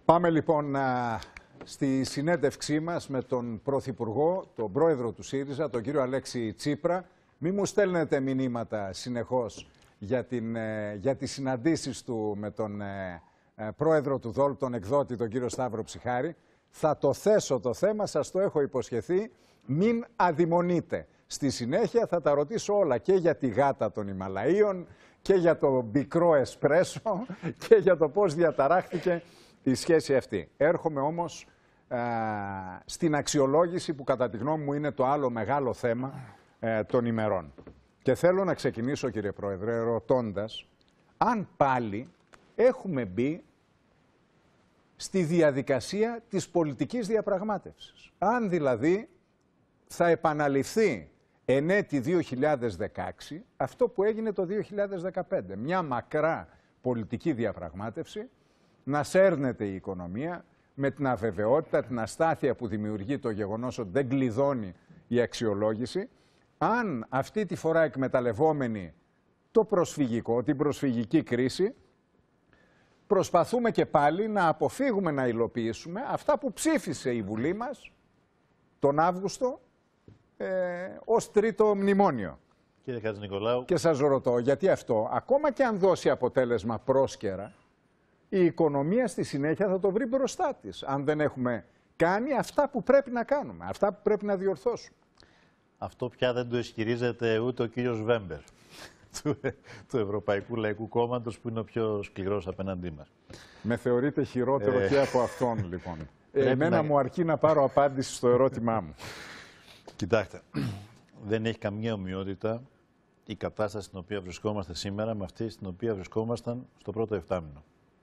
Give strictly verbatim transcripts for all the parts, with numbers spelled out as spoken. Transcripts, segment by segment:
Πάμε λοιπόν στη συνέντευξή μας με τον Πρωθυπουργό, τον Πρόεδρο του ΣΥΡΙΖΑ, τον κύριο Αλέξη Τσίπρα. Μη μου στέλνετε μηνύματα συνεχώς για, την, για τις συναντήσεις του με τον Πρόεδρο του ΔΟΛ, τον εκδότη, τον κύριο Σταύρο Ψιχάρη. Θα το θέσω το θέμα, σας το έχω υποσχεθεί, μην αδειμονείτε. Στη συνέχεια θα τα ρωτήσω όλα και για τη γάτα των Ιμαλαίων και για το μπικρό εσπρέσο και για το πώς διαταράχθηκε η σχέση αυτή. Έρχομαι όμως ε, στην αξιολόγηση που κατά τη γνώμη μου είναι το άλλο μεγάλο θέμα ε, των ημερών. Και θέλω να ξεκινήσω, κύριε Πρόεδρε, ρωτώντας αν πάλι έχουμε μπει στη διαδικασία της πολιτικής διαπραγμάτευσης. Αν δηλαδή θα επαναληφθεί εν έτη δύο χιλιάδες δεκαέξι αυτό που έγινε το δύο χιλιάδες δεκαπέντε. Μια μακρά πολιτική διαπραγμάτευση, να σέρνεται η οικονομία με την αβεβαιότητα, την αστάθεια που δημιουργεί το γεγονός ότι δεν κλειδώνει η αξιολόγηση. Αν αυτή τη φορά εκμεταλλευόμενοι το προσφυγικό, την προσφυγική κρίση, προσπαθούμε και πάλι να αποφύγουμε να υλοποιήσουμε αυτά που ψήφισε η Βουλή μας τον Αύγουστο ε, ως τρίτο μνημόνιο. Κύριε Χατζηνικολάου. Και σας ρωτώ, γιατί αυτό, ακόμα και αν δώσει αποτέλεσμα πρόσκαιρα, η οικονομία στη συνέχεια θα το βρει μπροστά της, αν δεν έχουμε κάνει αυτά που πρέπει να κάνουμε, αυτά που πρέπει να διορθώσουμε. Αυτό πια δεν το ισχυρίζεται ούτε ο κύριος Βέμπερ του, του Ευρωπαϊκού Λαϊκού Κόμματος, που είναι ο πιο σκληρός απέναντί μας. Με θεωρείτε χειρότερο ε... και από αυτόν, λοιπόν. Εμένα να... μου αρκεί να πάρω απάντηση στο ερώτημά μου. Κοιτάξτε, δεν έχει καμία ομοιότητα η κατάσταση στην οποία βρισκόμαστε σήμερα με αυτή στην οποία βρισκόμασταν στο πρώτο επτάμηνο.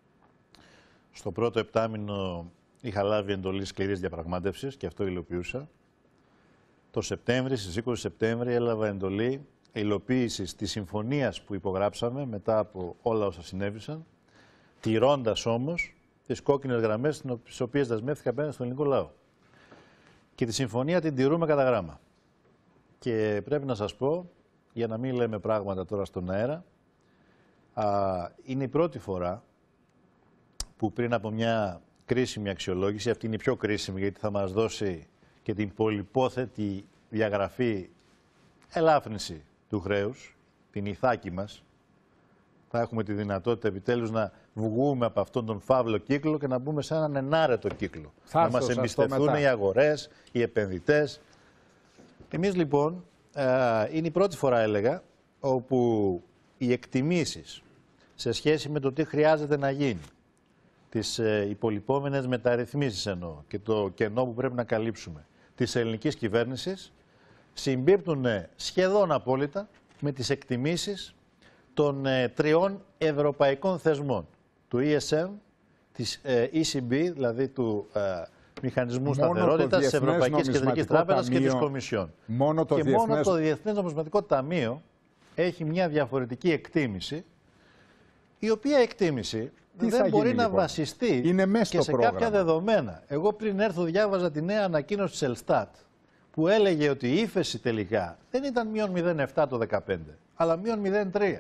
Στο πρώτο επτάμηνο είχα λάβει εντολή σκληρής διαπραγμάτευσης και αυτό υλοποιούσα. Το Σεπτέμβρη, στις είκοσι Σεπτέμβρη, έλαβα εντολή υλοποίησης της συμφωνίας που υπογράψαμε μετά από όλα όσα συνέβησαν, τηρώντας όμως τις κόκκινες γραμμές τις οποίες δεσμεύτηκα απέναντι στον ελληνικό λαό. Και τη συμφωνία την τηρούμε κατά γράμμα. Και πρέπει να σας πω, για να μην λέμε πράγματα τώρα στον αέρα, α, είναι η πρώτη φορά που πριν από μια κρίσιμη αξιολόγηση, αυτή είναι η πιο κρίσιμη γιατί θα μας δώσει και την πολυπόθετη διαγραφή, ελάφρυνση του χρέους, την ηθάκη μας, θα έχουμε τη δυνατότητα επιτέλους να βγούμε από αυτόν τον φαύλο κύκλο και να μπούμε σε έναν ενάρετο κύκλο. Θα να μας εμπιστευτούν οι αγορές, οι επενδυτές. Εμείς λοιπόν, είναι η πρώτη φορά έλεγα, όπου οι εκτιμήσεις σε σχέση με το τι χρειάζεται να γίνει, τις υπολοιπόμενες μεταρρυθμίσεις εννοώ και το κενό που πρέπει να καλύψουμε της ελληνικής κυβέρνησης, συμπίπτουν σχεδόν απόλυτα με τις εκτιμήσεις των ε, τριών ευρωπαϊκών θεσμών, του ι ες εμ, της ε, ι σι μπι, δηλαδή του ε, Μηχανισμού Σταθερότητας, της Ευρωπαϊκής Κεντρικής Τράπεζας και της Κομισιόν. Μόνο το και Διεθνές... μόνο το Διεθνές Νομισματικό Ταμείο έχει μια διαφορετική εκτίμηση, η οποία εκτίμηση Τι δεν μπορεί γίνει, να λοιπόν. βασιστεί Είναι μέσα και σε πρόγραμμα. κάποια δεδομένα. Εγώ πριν έρθω διάβαζα τη νέα ανακοίνωση της Ελστάτ, που έλεγε ότι η ύφεση τελικά δεν ήταν μείον μηδέν κόμμα επτά το δύο χιλιάδες δεκαπέντε, αλλά μείον μηδέν κόμμα τρία.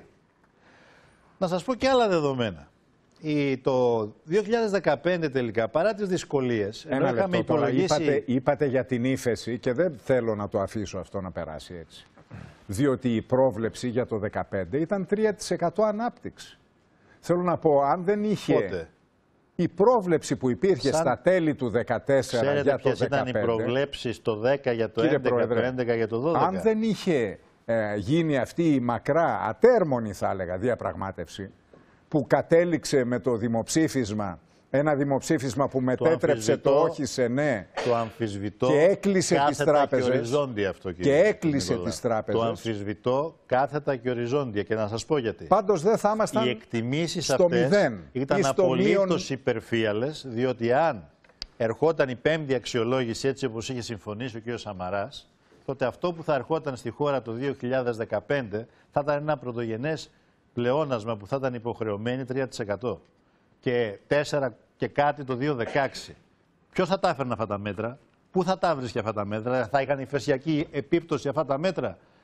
Να σας πω και άλλα δεδομένα. Η, το δύο χιλιάδες δεκαπέντε τελικά, παρά τις δυσκολίες, ενώ είχαμε υπολογίσει... Είπατε, είπατε για την ύφεση και δεν θέλω να το αφήσω αυτό να περάσει έτσι. Διότι η πρόβλεψη για το δύο χιλιάδες δεκαπέντε ήταν τρία τοις εκατό ανάπτυξη. Θέλω να πω, αν δεν είχε... Πότε? Η πρόβλεψη που υπήρχε Σαν... στα τέλη του δύο χιλιάδες δεκατέσσερα Ξέρετε για το δύο χιλιάδες δεκαπέντε... Ξέρετε ποιες ήταν οι προβλέψεις το δέκα για το έντεκα, Πρόεδρε, το έντεκα για το δώδεκα. Αν δεν είχε ε, γίνει αυτή η μακρά, ατέρμονη θα έλεγα, διαπραγμάτευση, που κατέληξε με το δημοψήφισμα, ένα δημοψήφισμα που μετέτρεψε το, το όχι σε ναι, το αμφισβητώ, και έκλεισε τις τράπεζες. Και οριζόντια αυτό, κύριε, και έκλεισε τις τράπεζες. Το αμφισβητώ κάθετα και οριζόντια, και να σας πω γιατί. Πάντως δεν θα ήμασταν οι εκτιμήσεις στο αυτές μηδέν, ήταν απολύτως υπερφύαλες, διότι αν ερχόταν η πέμπτη αξιολόγηση έτσι όπως είχε συμφωνήσει ο κ. Σαμαράς, τότε αυτό που θα ερχόταν στη χώρα το δύο χιλιάδες δεκαπέντε θα ήταν ένα πρωτογενές πλεόνασμα που θα ήταν υποχρεωμένοι τρία τοις εκατό και τέσσερα και κάτι το δύο χιλιάδες δεκαέξι. Ποιος θα τα έφερνε αυτά τα μέτρα, πού θα τα βρίσκε αυτά τα μέτρα, θα είχαν υφεσιακή επίπτωση αυτά τα μέτρα?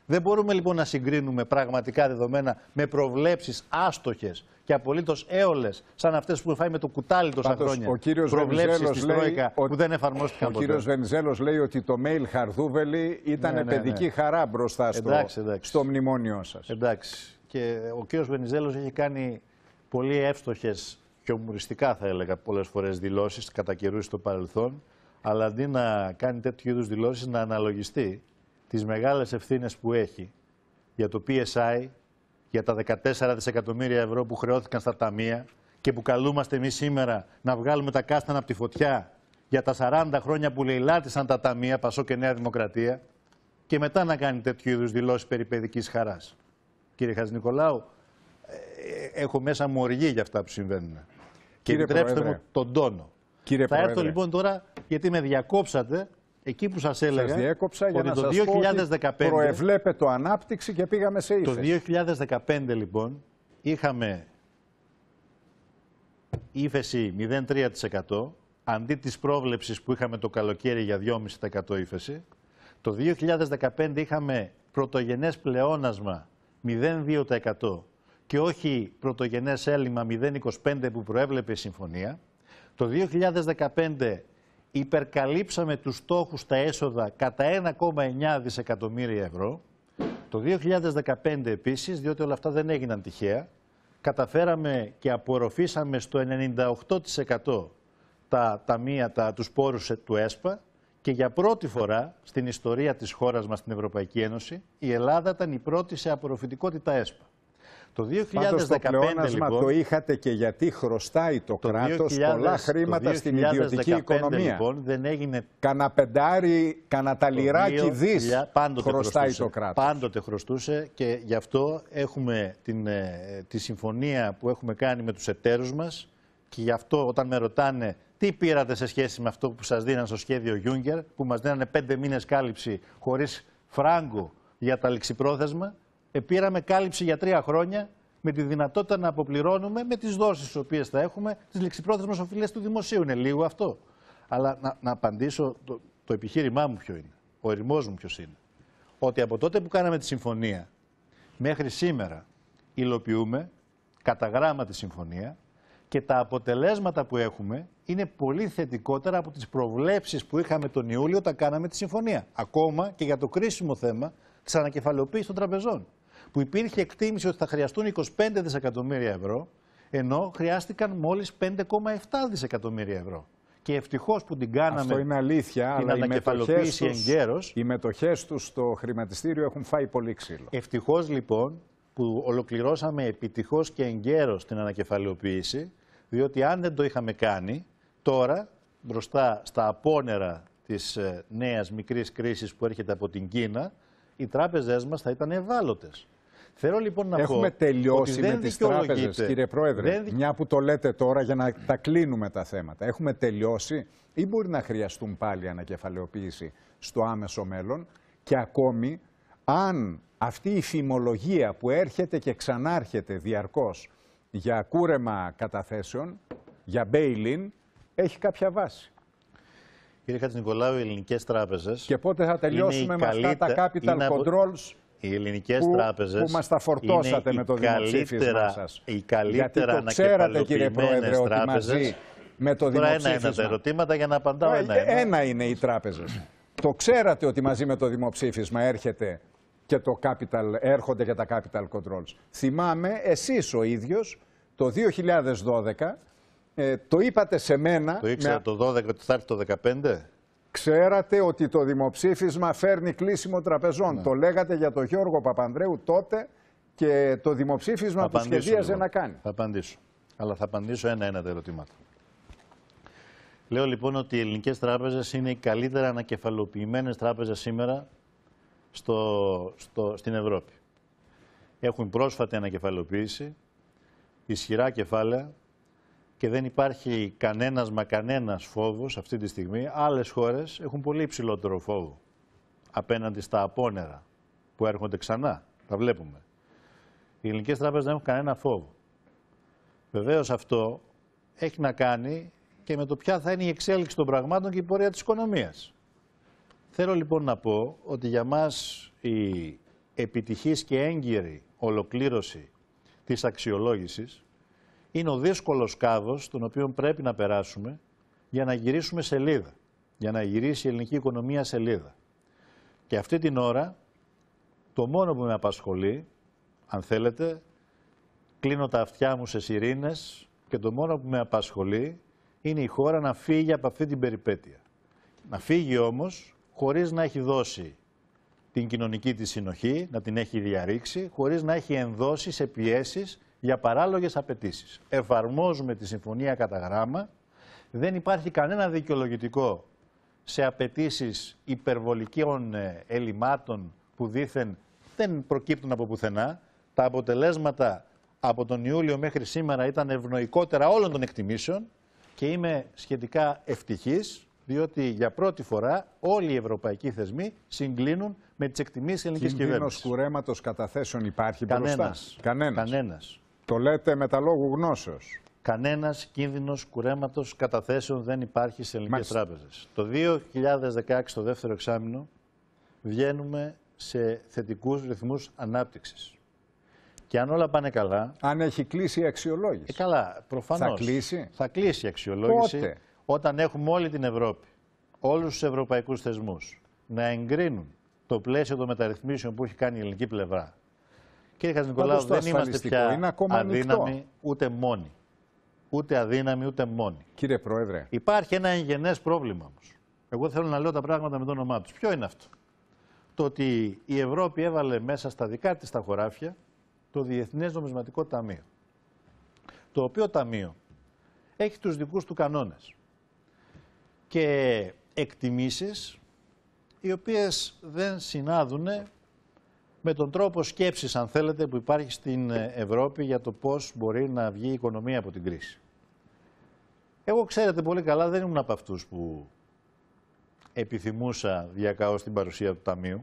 Δεν μπορούμε λοιπόν να συγκρίνουμε πραγματικά δεδομένα με προβλέψεις άστοχες και απολύτως έολες, σαν αυτές που φάει με το κουτάλι τόσα Πάντως, χρόνια. Ο κύριος προβλέψεις της λέει Τρόικα ότι, που δεν εφαρμόστηκαν ο ποτέ. Ο κύριος Βενιζέλος λέει ότι το mail Χαρδούβελη ήταν ναι, ναι, παιδική ναι. χαρά μπροστά στο, εντάξει, εντάξει. στο μνημόνιό σας. Εντάξει. Και ο κύριος Βενιζέλος έχει κάνει πολύ εύστοχες και ομουριστικά, θα έλεγα, πολλές φορές δηλώσεις κατά καιρούς στο παρελθόν, αλλά αντί να κάνει τέτοιου είδους δηλώσεις, να αναλογιστεί τις μεγάλες ευθύνες που έχει για το πι ες άι, για τα δεκατέσσερα δισεκατομμύρια ευρώ που χρεώθηκαν στα ταμεία και που καλούμαστε εμείς σήμερα να βγάλουμε τα κάστανα από τη φωτιά για τα σαράντα χρόνια που λαιλάτισαν τα ταμεία, Πασόκ και Νέα Δημοκρατία, και μετά να κάνει τέτοιου είδους δηλώσεις περί παιδικής χαράς. Κύριε Χατζηνικολάου, έχω μέσα μου οργή για αυτά που συμβαίνουν. Και επιτρέψτε μου τον τόνο. Κύριε Θα Πρόεδρε. έρθω λοιπόν τώρα, γιατί με διακόψατε, εκεί που σας έλεγα, σας διέκοψα για ότι να το σας δύο χιλιάδες δεκαπέντε, πω ότι προεβλέπετο ανάπτυξη και πήγαμε σε ύφεση. Το δύο χιλιάδες δεκαπέντε λοιπόν είχαμε ύφεση μηδέν κόμμα τρία τοις εκατό, αντί της πρόβλεψης που είχαμε το καλοκαίρι για δύο κόμμα πέντε τοις εκατό ύφεση. Το δύο χιλιάδες δεκαπέντε είχαμε πρωτογενές πλεόνασμα μηδέν κόμμα δύο τοις εκατό και όχι πρωτογενές έλλειμμα μηδέν κόμμα είκοσι πέντε τοις εκατό που προέβλεπε η συμφωνία. Το δύο χιλιάδες δεκαπέντε υπερκαλύψαμε τους στόχους στα έσοδα κατά ένα κόμμα εννιά δισεκατομμύρια ευρώ. Το δύο χιλιάδες δεκαπέντε επίσης, διότι όλα αυτά δεν έγιναν τυχαία, καταφέραμε και απορροφήσαμε στο ενενήντα οκτώ τοις εκατό τα ταμεία, τα, τους πόρους του ΕΣΠΑ, και για πρώτη φορά στην ιστορία της χώρας μας στην Ευρωπαϊκή Ένωση η Ελλάδα ήταν η πρώτη σε απορροφητικότητα ΕΣΠΑ. Το δύο χιλιάδες δεκαπέντε το πλεόνασμα λοιπόν, το είχατε και γιατί χρωστάει το, το κράτος δύο χιλιάδες, πολλά χρήματα στην ιδιωτική οικονομία. Λοιπόν, δεν έγινε... Κανα πεντάρι, κανα ταλιράκι δις χρωστάει το κράτος. Πάντοτε χρωστούσε και γι' αυτό έχουμε την, ε, τη συμφωνία που έχουμε κάνει με τους εταίρους μας και γι' αυτό όταν με ρωτάνε τι πήρατε σε σχέση με αυτό που σας δίναν στο σχέδιο Juncker, που μας δίνανε πέντε μήνες κάλυψη χωρίς φράγκο για τα ληξιπρόθεσμα, πήραμε κάλυψη για τρία χρόνια με τη δυνατότητα να αποπληρώνουμε με τις δόσεις τις οποίες θα έχουμε τις ληξιπρόθεσμες οφειλές του δημοσίου. Είναι λίγο αυτό. Αλλά να, να απαντήσω το, το επιχείρημά μου ποιο είναι, ο ερμός μου ποιος είναι. Ότι από τότε που κάναμε τη συμφωνία μέχρι σήμερα υλοποιούμε κατά γράμμα τη συμφωνία και τα αποτελέσματα που έχουμε είναι πολύ θετικότερα από τις προβλέψεις που είχαμε τον Ιούλιο όταν κάναμε τη συμφωνία. Ακόμα και για το κρίσιμο θέμα της ανακεφαλαιοποίησης των τραπεζών, που υπήρχε εκτίμηση ότι θα χρειαστούν είκοσι πέντε δισεκατομμύρια ευρώ, ενώ χρειάστηκαν μόλις πέντε κόμμα επτά δισεκατομμύρια ευρώ. Και ευτυχώς που την κάναμε. Αυτό είναι αλήθεια, την αλλά ανακεφαλοποίηση εγκαίρως. Οι μετοχές τους στο χρηματιστήριο έχουν φάει πολύ ξύλο. Ευτυχώς λοιπόν που ολοκληρώσαμε επιτυχώς και εγκαίρως την ανακεφαλαιοποίηση, διότι αν δεν το είχαμε κάνει, τώρα μπροστά στα απόνερα της νέας μικρής κρίσης που έρχεται από την Κίνα, οι τράπεζές μας θα ήταν ευάλωτες. Θέλω λοιπόν να Έχουμε πω τελειώσει ότι με δεν τις τράπεζες, κύριε Πρόεδρε, δεν... μια που το λέτε τώρα για να τα κλείνουμε τα θέματα. Έχουμε τελειώσει ή μπορεί να χρειαστούν πάλι ανακεφαλαιοποίηση στο άμεσο μέλλον, και ακόμη αν αυτή η φημολογία που έρχεται και ξανάρχεται διαρκώς για κούρεμα καταθέσεων, για bail-in, έχει κάποια βάση. Κύριε Χατζηνικολάου, οι ελληνικές τράπεζες... Και πότε θα τελειώσουμε με καλύτερα... αυτά τα capital είναι... controls οι ελληνικές που, τράπεζες που μας τα φορτώσατε με το δημοψήφισμα σας. Οι καλύτερα Γιατί το ξέρατε, κύριε Πρόεδρε, ότι μαζί με το Τώρα δημοψήφισμα... ένα είναι τα ερωτήματα για να απαντάω ένα-ένα. Ένα είναι οι τράπεζες. Το ξέρατε ότι μαζί με το δημοψήφισμα έρχεται και το capital, έρχονται και τα capital controls. Θυμάμαι εσείς ο ίδιος το δύο χιλιάδες δώδεκα ε, το είπατε σε μένα... Το ήξερα με... το δώδεκα ότι θα έρθει το δεκαπέντε. Ξέρατε ότι το δημοψήφισμα φέρνει κλείσιμο τραπεζών. Ναι. Το λέγατε για τον Γιώργο Παπανδρέου τότε και το δημοψήφισμα που σχεδίαζε λοιπόν να κάνει. Θα απαντήσω. Αλλά θα απαντήσω ένα-ένα τα ερωτήματα. Λέω λοιπόν ότι οι ελληνικές τράπεζες είναι οι καλύτερα ανακεφαλοποιημένες τράπεζες σήμερα στο, στο, στην Ευρώπη. Έχουν πρόσφατη ανακεφαλοποίηση, ισχυρά κεφάλαια και δεν υπάρχει κανένας μα κανένας φόβος αυτή τη στιγμή. Άλλες χώρες έχουν πολύ υψηλότερο φόβο απέναντι στα απόνερα που έρχονται ξανά. Τα βλέπουμε. Οι ελληνικές τράπεζες δεν έχουν κανένα φόβο. Βεβαίως αυτό έχει να κάνει και με το ποια θα είναι η εξέλιξη των πραγμάτων και η πορεία της οικονομίας. Θέλω λοιπόν να πω ότι για μας η επιτυχής και έγκυρη ολοκλήρωση της αξιολόγησης είναι ο δύσκολος κάδος τον οποίο πρέπει να περάσουμε για να γυρίσουμε σελίδα, για να γυρίσει η ελληνική οικονομία σελίδα. Και αυτή την ώρα το μόνο που με απασχολεί, αν θέλετε, κλείνω τα αυτιά μου σε σιρήνες και το μόνο που με απασχολεί είναι η χώρα να φύγει από αυτή την περιπέτεια. Να φύγει όμως χωρίς να έχει δώσει την κοινωνική της συνοχή, να την έχει διαρρήξει, χωρίς να έχει ενδώσει σε πιέσεις για παράλογες απαιτήσεις. Εφαρμόζουμε τη συμφωνία κατά γράμμα, δεν υπάρχει κανένα δικαιολογητικό σε απαιτήσεις υπερβολικών ελλημάτων που δήθεν δεν προκύπτουν από πουθενά. Τα αποτελέσματα από τον Ιούλιο μέχρι σήμερα ήταν ευνοϊκότερα όλων των εκτιμήσεων και είμαι σχετικά ευτυχής, διότι για πρώτη φορά όλοι οι ευρωπαϊκοί θεσμοί συγκλίνουν με τις εκτιμήσεις ελληνικής κυβέρνησης. Κίνδυνος κουρέματος καταθέσεων υπάρχει Κανένας. μπροστά? Κανένας. Κανένας. Το λέτε με τα λόγου γνώσεως. Κανένας κίνδυνος κουρέματος καταθέσεων δεν υπάρχει στις ελληνικές τράπεζες. Το δύο χιλιάδες δεκαέξι, το δεύτερο εξάμηνο, βγαίνουμε σε θετικούς ρυθμούς ανάπτυξης. Και αν όλα πάνε καλά... Αν έχει κλείσει η αξιολόγηση. Ε, καλά, προφανώς. Θα κλείσει. Θα κλείσει η αξιολόγηση. Πότε? Όταν έχουμε όλη την Ευρώπη, όλους τους ευρωπαϊκούς θεσμούς, να εγκρίνουν το πλαίσιο των μεταρρυθμίσεων που έχει κάνει η ελληνική πλευρά. Κύριε Χατζηνικολάου, δεν είμαστε πια είναι ακόμα αδύναμοι ανοιχτό. ούτε μόνοι. Ούτε αδύναμοι ούτε μόνοι. Κύριε Πρόεδρε. Υπάρχει ένα εγγενές πρόβλημα όμως. Εγώ θέλω να λέω τα πράγματα με το όνομά τους. Ποιο είναι αυτό? Το ότι η Ευρώπη έβαλε μέσα στα δικά της τα χωράφια το Διεθνές Νομισματικό Ταμείο. Το οποίο ταμείο έχει τους δικούς του κανόνες και εκτιμήσεις οι οποίες δεν συνάδουν με τον τρόπο σκέψης, αν θέλετε, που υπάρχει στην Ευρώπη για το πώς μπορεί να βγει η οικονομία από την κρίση. Εγώ, ξέρετε πολύ καλά, δεν ήμουν από αυτούς που επιθυμούσα διακαώς την παρουσία του Ταμείου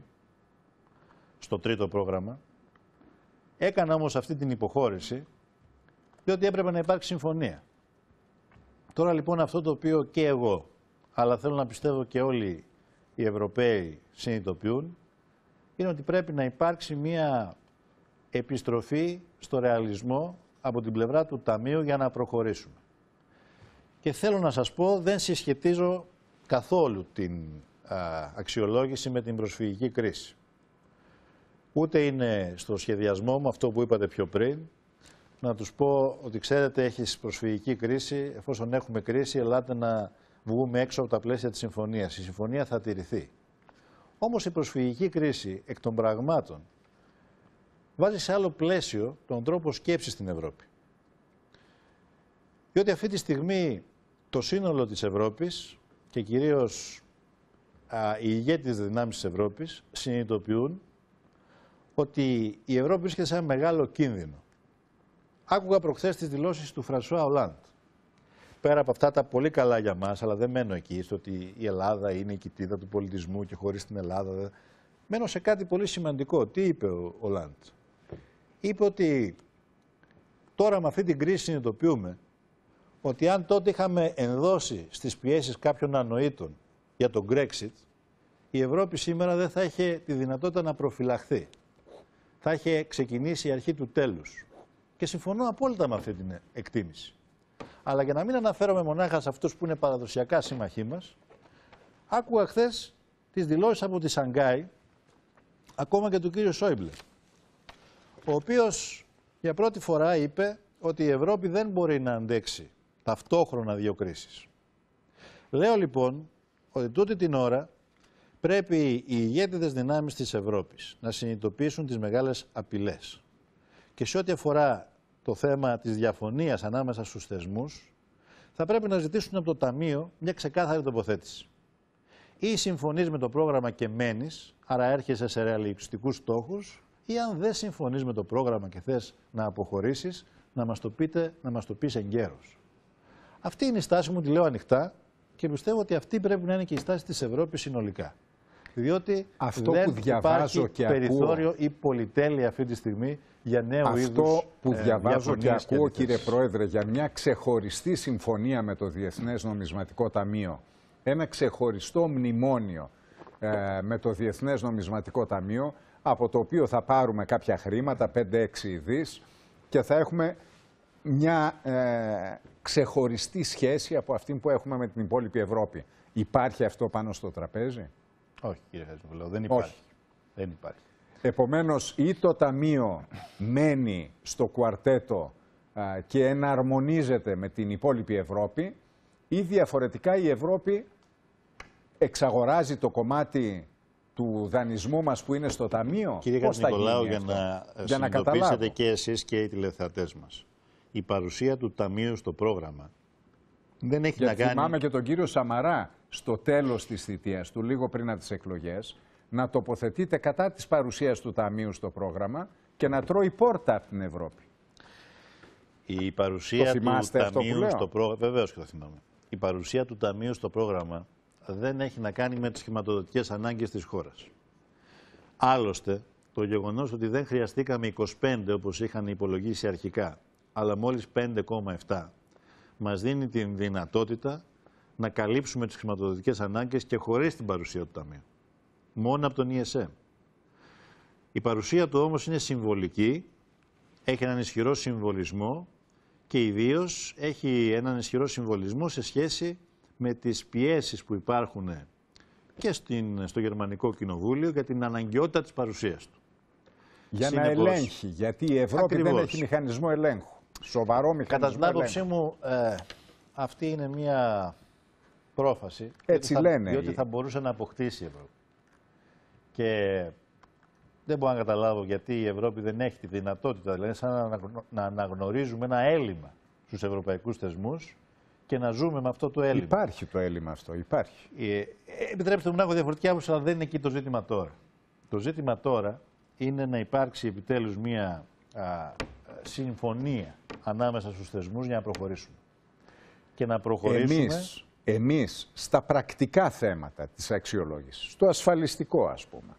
στο τρίτο πρόγραμμα. Έκανα όμως αυτή την υποχώρηση διότι έπρεπε να υπάρξει συμφωνία. Τώρα λοιπόν αυτό το οποίο και εγώ, αλλά θέλω να πιστεύω και όλοι οι Ευρωπαίοι συνειδητοποιούν, είναι ότι πρέπει να υπάρξει μια επιστροφή στο ρεαλισμό από την πλευρά του Ταμείου για να προχωρήσουμε. Και θέλω να σας πω, δεν συσχετίζω καθόλου την α, αξιολόγηση με την προσφυγική κρίση. Ούτε είναι στο σχεδιασμό μου αυτό που είπατε πιο πριν, να τους πω ότι ξέρετε έχεις προσφυγική κρίση, εφόσον έχουμε κρίση ελάτε να βγούμε έξω από τα πλαίσια της συμφωνίας. Η συμφωνία θα τηρηθεί. Όμως η προσφυγική κρίση εκ των πραγμάτων βάζει σε άλλο πλαίσιο τον τρόπο σκέψης στην Ευρώπη. Διότι αυτή τη στιγμή το σύνολο της Ευρώπης και κυρίως α, οι ηγέτες δυνάμεις της Ευρώπης συνειδητοποιούν ότι η Ευρώπη βρίσκεται σε ένα μεγάλο κίνδυνο. Άκουγα προχθές τις δηλώσεις του Φρανσουά Ολάντ. Πέρα από αυτά τα πολύ καλά για μας, αλλά δεν μένω εκεί, στο ότι η Ελλάδα είναι η κοιτίδα του πολιτισμού και χωρίς την Ελλάδα. Μένω σε κάτι πολύ σημαντικό. Τι είπε ο Ολάντ? Είπε ότι τώρα με αυτή την κρίση συνειδητοποιούμε ότι αν τότε είχαμε ενδώσει στις πιέσεις κάποιων ανοήτων για τον Brexit, η Ευρώπη σήμερα δεν θα είχε τη δυνατότητα να προφυλαχθεί. Θα είχε ξεκινήσει η αρχή του τέλους. Και συμφωνώ απόλυτα με αυτή την εκτίμηση. Αλλά για να μην αναφέρομαι μονάχα σε αυτούς που είναι παραδοσιακά σύμμαχοί μας, άκουγα χθες τις δηλώσεις από τη Σανγκάη, ακόμα και του κύριου Σόιμπλε, ο οποίος για πρώτη φορά είπε ότι η Ευρώπη δεν μπορεί να αντέξει ταυτόχρονα δύο κρίσεις. Λέω λοιπόν ότι τούτη την ώρα πρέπει οι ηγέτιδες δυνάμεις της Ευρώπης να συνειδητοποιήσουν τις μεγάλες απειλές. Και σε ό,τι αφορά το θέμα της διαφωνίας ανάμεσα στους θεσμούς, θα πρέπει να ζητήσουν από το Ταμείο μια ξεκάθαρη τοποθέτηση. Ή συμφωνείς με το πρόγραμμα και μένεις, άρα έρχεσαι σε ρεαλιστικούς στόχους, ή αν δεν συμφωνείς με το πρόγραμμα και θες να αποχωρήσεις, να μας το πείτε, να μας το πεις εγκαίρως. Αυτή είναι η στάση μου, τη λέω ανοιχτά και πιστεύω ότι αυτή πρέπει να είναι και η στάση της Ευρώπης συνολικά. Διότι αυτό δεν που διαβάζω υπάρχει και περιθώριο ακούω, ή πολυτέλεια αυτή τη στιγμή για νέου αυτό είδους Αυτό που ε, διαβάζω και ακούω, και κύριε Πρόεδρε, για μια ξεχωριστή συμφωνία με το Διεθνές Νομισματικό Ταμείο, ένα ξεχωριστό μνημόνιο ε, με το Διεθνές Νομισματικό Ταμείο, από το οποίο θα πάρουμε κάποια χρήματα, πέντε έξι δις, και θα έχουμε μια ε, ξεχωριστή σχέση από αυτή που έχουμε με την υπόλοιπη Ευρώπη. Υπάρχει αυτό πάνω στο τραπέζι? Όχι, κύριε Χατζηνικολάου, δεν υπάρχει. Όχι. Δεν υπάρχει. Επομένως, ή το Ταμείο μένει στο κουαρτέτο α, και εναρμονίζεται με την υπόλοιπη Ευρώπη, ή διαφορετικά η Ευρώπη εξαγοράζει το κομμάτι του δανεισμού μας που είναι στο Ταμείο. Κύριε Χατζηνικολάου, για να για συνειδητοποιήσετε να και εσείς και οι τηλεθεατές μας, η παρουσία του Ταμείου στο πρόγραμμα δεν έχει Γιατί να κάνει... θυμάμαι και τον κύριο Σαμαρά στο τέλος της θητείας του, λίγο πριν από τις εκλογές, να τοποθετείται κατά της παρουσίας του Ταμείου στο πρόγραμμα και να τρώει πόρτα από την Ευρώπη. Η παρουσία του Ταμείου στο πρόγραμμα, βεβαίως και το θυμάμαι. Η παρουσία του Ταμείου στο πρόγραμμα δεν έχει να κάνει με τις χρηματοδοτικές ανάγκες της χώρας. Άλλωστε, το γεγονός ότι δεν χρειαστήκαμε είκοσι πέντε όπως είχαν υπολογίσει αρχικά, αλλά μόλις πέντε κόμμα επτά, μας δίνει την δυνατότητα να καλύψουμε τις χρηματοδοτικές ανάγκες και χωρίς την παρουσία του Ταμείου. Μόνο από τον ι ες εμ. Η παρουσία του όμως είναι συμβολική, έχει έναν ισχυρό συμβολισμό και ιδίως έχει έναν ισχυρό συμβολισμό σε σχέση με τις πιέσεις που υπάρχουν και στην, στο Γερμανικό Κοινοβούλιο για την αναγκαιότητα της παρουσίας του. Για Συνεπώς, να ελέγχει, γιατί η Ευρώπη ακριβώς. δεν έχει μηχανισμό ελέγχου. Σοβαρό μηχανισμό Κατά την άποψή ελέγχου. μου, ε, αυτή είναι μια πρόφαση. Έτσι διότι λένε. Θα, διότι θα μπορούσε να αποκτήσει η Ευρώπη. Και δεν μπορώ να καταλάβω γιατί η Ευρώπη δεν έχει τη δυνατότητα, δηλαδή σαν να αναγνωρίζουμε ένα έλλειμμα στους ευρωπαϊκούς θεσμούς και να ζούμε με αυτό το έλλειμμα. Υπάρχει το έλλειμμα αυτό, υπάρχει. Ε, επιτρέψτε μου να έχω διαφορετική άποψη, αλλά δεν είναι εκεί το ζήτημα τώρα. Το ζήτημα τώρα είναι να υπάρξει επιτέλους μια α, συμφωνία ανάμεσα στους θεσμούς για να προχωρήσουμε. Και να προχωρήσουμε... Εμείς, εμείς στα πρακτικά θέματα της αξιολόγησης, στο ασφαλιστικό ας πούμε,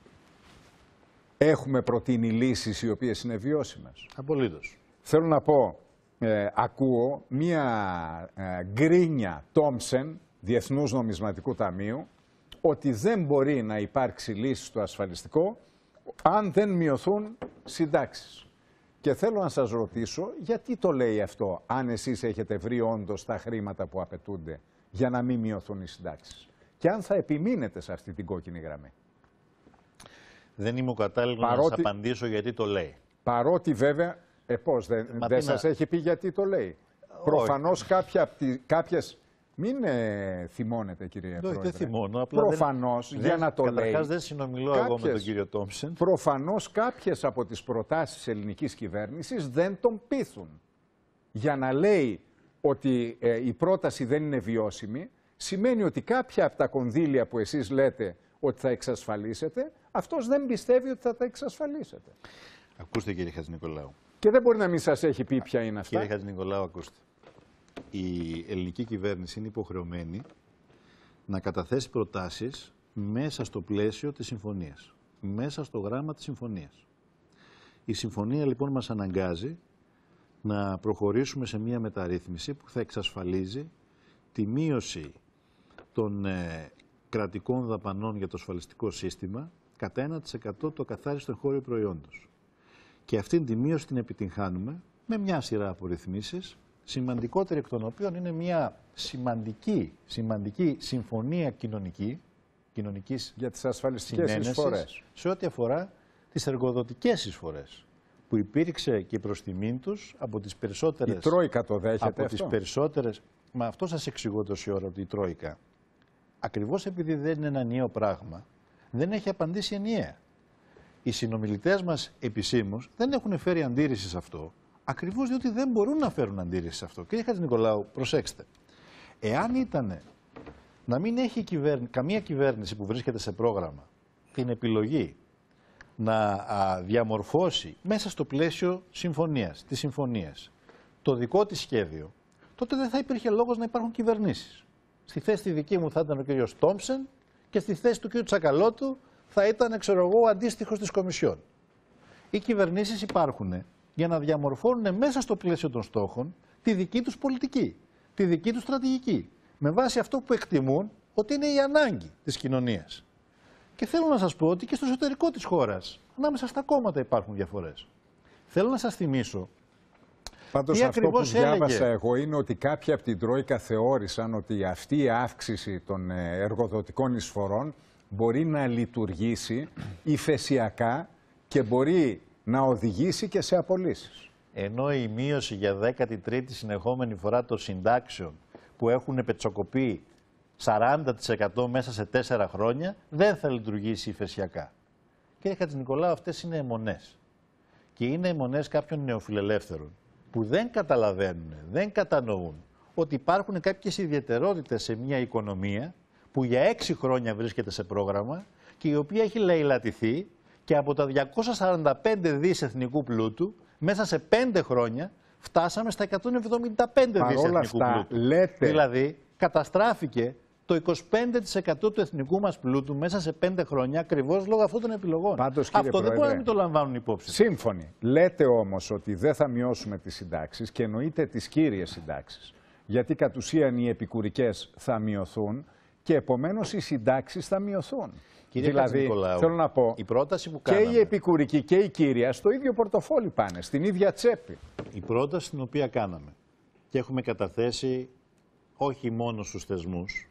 έχουμε προτείνει λύσεις οι οποίες είναι βιώσιμες. Απολύτως. Θέλω να πω, ε, ακούω μία ε, γκρίνια Τόμψεν, Διεθνούς Νομισματικού Ταμείου, ότι δεν μπορεί να υπάρξει λύση στο ασφαλιστικό αν δεν μειωθούν συντάξεις. Και θέλω να σας ρωτήσω, γιατί το λέει αυτό, αν εσείς έχετε βρει όντως τα χρήματα που απαιτούνται για να μην μειωθούν οι συντάξεις. Και αν θα επιμείνετε σε αυτή την κόκκινη γραμμή. Δεν είμαι ο κατάλληλος Παρότι... να σας απαντήσω γιατί το λέει. Παρότι βέβαια, ε, πώς, δεν, δεν σας να... έχει πει γιατί το λέει. Όχι. Προφανώς κάποια, κάποιες... Μην ε, θυμώνετε, κύριε Όχι, Πρόεδρε. δεν θυμώνω. Απλά προφανώς, δεν, για δεν, να το καταρχάς λέει. Καταρχάς δεν συνομιλώ κάποιες, εγώ με τον κύριο Τόμψεν. Προφανώς κάποιες από τις προτάσεις της ελληνικής κυβέρνησης δεν τον πείθουν. Για να λέει ότι ε, η πρόταση δεν είναι βιώσιμη, σημαίνει ότι κάποια από τα κονδύλια που εσείς λέτε ότι θα εξασφαλίσετε, αυτός δεν πιστεύει ότι θα τα εξασφαλίσετε. Ακούστε, κύριε Χατζηνικολάου. Και δεν μπορεί να μην σας έχει πει ποια είναι αυτά. Κύριε Χατζηνικολάου, ακούστε. Η ελληνική κυβέρνηση είναι υποχρεωμένη να καταθέσει προτάσεις μέσα στο πλαίσιο της συμφωνίας. Μέσα στο γράμμα της συμφωνίας. Η συμφωνία λοιπόν μας αναγκάζει να προχωρήσουμε σε μια μεταρρύθμιση που θα εξασφαλίζει τη μείωση των ε, κρατικών δαπανών για το ασφαλιστικό σύστημα κατά ένα τοις εκατό το καθάριστο εγχώριο προϊόντος. Και αυτήν τη μείωση την επιτυγχάνουμε με μια σειρά από ρυθμίσεις, σημαντικότερη εκ των οποίων είναι μια σημαντική, σημαντική συμφωνία κοινωνική, κοινωνικής για τις ασφαλιστικές εισφορές, σε ό,τι αφορά τις εργοδοτικές εισφορές, που υπήρξε και προς τιμήν τους από τις περισσότερες... Η Τρόικα το δέχεται από αυτό. τις περισσότερες... Μα αυτό σας εξηγώ τόση ώρα, ότι η Τρόικα, ακριβώς επειδή δεν είναι ένα ενιαίο πράγμα, δεν έχει απαντήσει ενιαία. Οι συνομιλητές μας επισήμως δεν έχουν φέρει αντίρρηση σε αυτό, ακριβώς διότι δεν μπορούν να φέρουν αντίρρηση σε αυτό. Κύριε Χατζηνικολάου, προσέξτε. Εάν ήταν να μην έχει κυβέρνη, καμία κυβέρνηση που βρίσκεται σε πρόγραμμα την επιλογή να α, διαμορφώσει μέσα στο πλαίσιο συμφωνίας, της συμφωνίας, το δικό της σχέδιο, τότε δεν θα υπήρχε λόγος να υπάρχουν κυβερνήσεις. Στη θέση τη δική μου θα ήταν ο κ. Τόμψεν και στη θέση του κ. Τσακαλώτου θα ήταν, ξέρω εγώ, ο αντίστοιχος της Κομισιόν. Οι κυβερνήσεις υπάρχουν για να διαμορφώνουν μέσα στο πλαίσιο των στόχων τη δική τους πολιτική, τη δική τους στρατηγική, με βάση αυτό που εκτιμούν ότι είναι η ανάγκη της κοινωνίας. Και θέλω να σας πω ότι και στο εσωτερικό της χώρας, ανάμεσα στα κόμματα υπάρχουν διαφορές. Θέλω να σας θυμίσω. Πάντως αυτό που διάβασα έλεγε... εγώ είναι ότι κάποιοι από την Τρόικα θεώρησαν ότι αυτή η αύξηση των εργοδοτικών εισφορών μπορεί να λειτουργήσει υφεσιακά και μπορεί να οδηγήσει και σε απολύσεις. Ενώ η μείωση για δέκατη τρίτη συνεχόμενη φορά των συντάξεων που έχουν πετσοκοπεί σαράντα τοις εκατό μέσα σε τέσσερα χρόνια δεν θα λειτουργήσει υφεσιακά. Κύριε Χατζηνικολάου, αυτές είναι αιμονές. Και είναι αιμονές κάποιων νεοφιλελεύθερων που δεν καταλαβαίνουν, δεν κατανοούν ότι υπάρχουν κάποιες ιδιαιτερότητες σε μια οικονομία που για έξι χρόνια βρίσκεται σε πρόγραμμα και η οποία έχει λαιλατηθεί και από τα διακόσια σαράντα πέντε δις εθνικού πλούτου μέσα σε πέντε χρόνια φτάσαμε στα εκατόν εβδομήντα πέντε δις εθνικού αυτά, πλούτου. Λέτε... Δηλαδή καταστράφηκε το είκοσι πέντε τοις εκατό του εθνικού μας πλούτου μέσα σε πέντε χρόνια ακριβώς λόγω αυτών των επιλογών. Πάντως, Αυτό Πρόεδρε, δεν μπορεί να μην το λαμβάνουν υπόψη. Σύμφωνοι. Λέτε όμως ότι δεν θα μειώσουμε τις συντάξεις και εννοείται τις κύριες συντάξεις. Γιατί κατ' ουσίαν οι επικουρικές θα μειωθούν και επομένως οι συντάξεις θα μειωθούν. Κύριε δηλαδή, θέλω να πω, η πρόταση που και κάναμε, η επικουρική και η κύρια στο ίδιο πορτοφόλι πάνε, στην ίδια τσέπη. Η πρόταση την οποία κάναμε και έχουμε καταθέσει όχι μόνο στους θεσμούς,